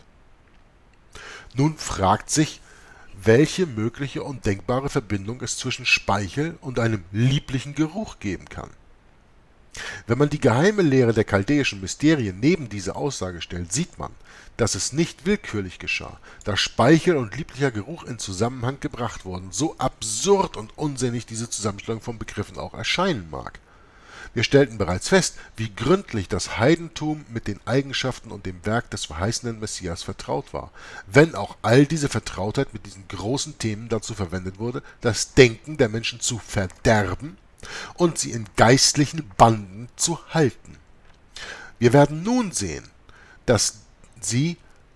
Nun fragt sich, welche mögliche und denkbare Verbindung es zwischen Speichel und einem lieblichen Geruch geben kann. Wenn man die geheime Lehre der chaldäischen Mysterien neben diese Aussage stellt, sieht man, dass es nicht willkürlich geschah, dass Speichel und lieblicher Geruch in Zusammenhang gebracht wurden, so absurd und unsinnig diese Zusammenstellung von Begriffen auch erscheinen mag. Wir stellten bereits fest, wie gründlich das Heidentum mit den Eigenschaften und dem Werk des verheißenen Messias vertraut war, wenn auch all diese Vertrautheit mit diesen großen Themen dazu verwendet wurde, das Denken der Menschen zu verderben und sie in geistlichen Banden zu halten. Wir werden nun sehen, dass sie,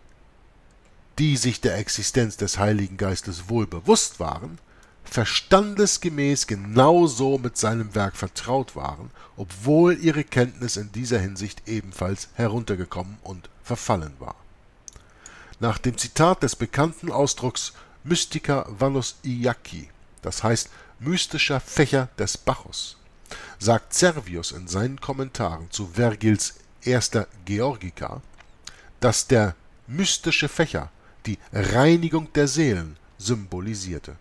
die sich der Existenz des Heiligen Geistes wohl bewusst waren, verstandesgemäß genauso mit seinem Werk vertraut waren, obwohl ihre Kenntnis in dieser Hinsicht ebenfalls heruntergekommen und verfallen war. Nach dem Zitat des bekannten Ausdrucks Mystica Vanus Iacchi, das heißt mystischer Fächer des Bacchus, sagt Servius in seinen Kommentaren zu Vergils erster Georgica, dass der mystische Fächer die Reinigung der Seelen symbolisierte.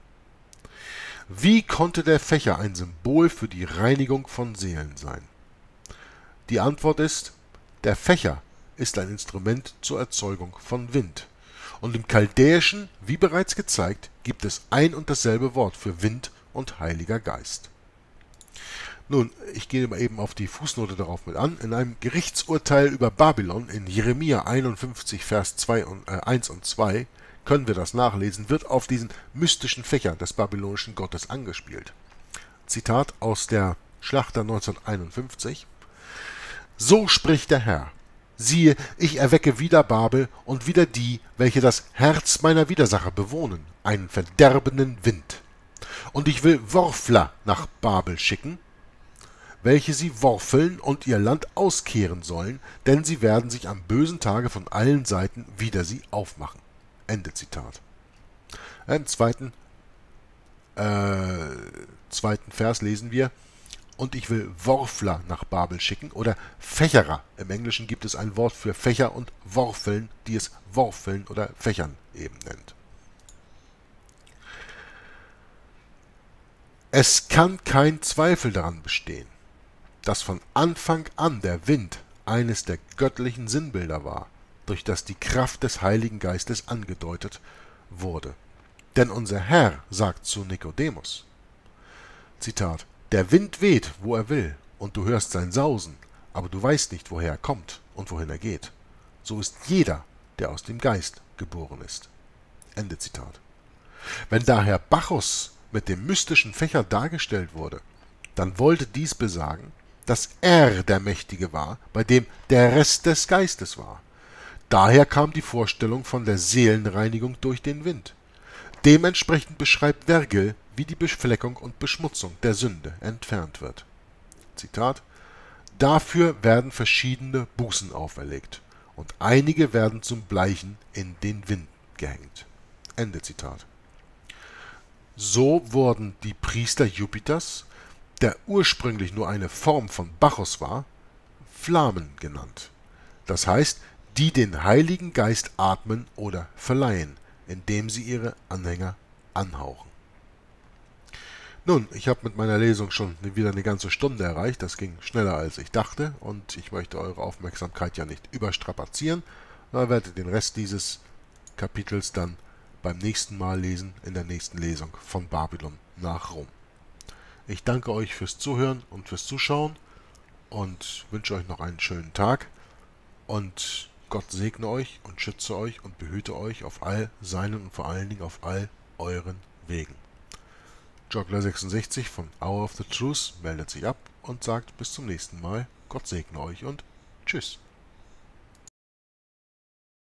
Wie konnte der Fächer ein Symbol für die Reinigung von Seelen sein? Die Antwort ist, der Fächer ist ein Instrument zur Erzeugung von Wind. Und im Chaldäischen, wie bereits gezeigt, gibt es ein und dasselbe Wort für Wind und Heiliger Geist. Nun, ich gehe mal eben auf die Fußnote darauf mit an. In einem Gerichtsurteil über Babylon in Jeremia einundfünfzig, Vers zwei und, äh, eins und zwei können wir das nachlesen, wird auf diesen mystischen Fächer des babylonischen Gottes angespielt. Zitat aus der Schlachter neunzehnhunderteinundfünfzig: So spricht der Herr: Siehe, ich erwecke wieder Babel und wieder die, welche das Herz meiner Widersacher bewohnen, einen verderbenden Wind. Und ich will Worfler nach Babel schicken, welche sie worfeln und ihr Land auskehren sollen, denn sie werden sich am bösen Tage von allen Seiten wider sie aufmachen. Ende Zitat. Im zweiten, äh, zweiten Vers lesen wir: Und ich will Worfler nach Babel schicken, oder Fächerer. Im Englischen gibt es ein Wort für Fächer und Worfeln, die es Worfeln oder Fächern eben nennt. Es kann kein Zweifel daran bestehen, dass von Anfang an der Wind eines der göttlichen Sinnbilder war, durch das die Kraft des Heiligen Geistes angedeutet wurde. Denn unser Herr sagt zu Nikodemus, Zitat: Der Wind weht, wo er will, und du hörst sein Sausen, aber du weißt nicht, woher er kommt und wohin er geht. So ist jeder, der aus dem Geist geboren ist. Ende Zitat. Wenn daher Bacchus mit dem mystischen Fächer dargestellt wurde, dann wollte dies besagen, dass er der Mächtige war, bei dem der Rest des Geistes war. Daher kam die Vorstellung von der Seelenreinigung durch den Wind. Dementsprechend beschreibt Vergil, wie die Befleckung und Beschmutzung der Sünde entfernt wird. Zitat: Dafür werden verschiedene Bußen auferlegt, und einige werden zum Bleichen in den Wind gehängt. Ende Zitat. So wurden die Priester Jupiters, der ursprünglich nur eine Form von Bacchus war, Flamen genannt. Das heißt, die den Heiligen Geist atmen oder verleihen, indem sie ihre Anhänger anhauchen. Nun, ich habe mit meiner Lesung schon wieder eine ganze Stunde erreicht. Das ging schneller als ich dachte und ich möchte eure Aufmerksamkeit ja nicht überstrapazieren. Da werdet ihr den Rest dieses Kapitels dann beim nächsten Mal lesen, in der nächsten Lesung von Babylon nach Rom. Ich danke euch fürs Zuhören und fürs Zuschauen und wünsche euch noch einen schönen Tag und Gott segne euch und schütze euch und behüte euch auf all seinen und vor allen Dingen auf all euren Wegen. Joggler sechsundsechzig von Hour of the Truth meldet sich ab und sagt bis zum nächsten Mal. Gott segne euch und tschüss.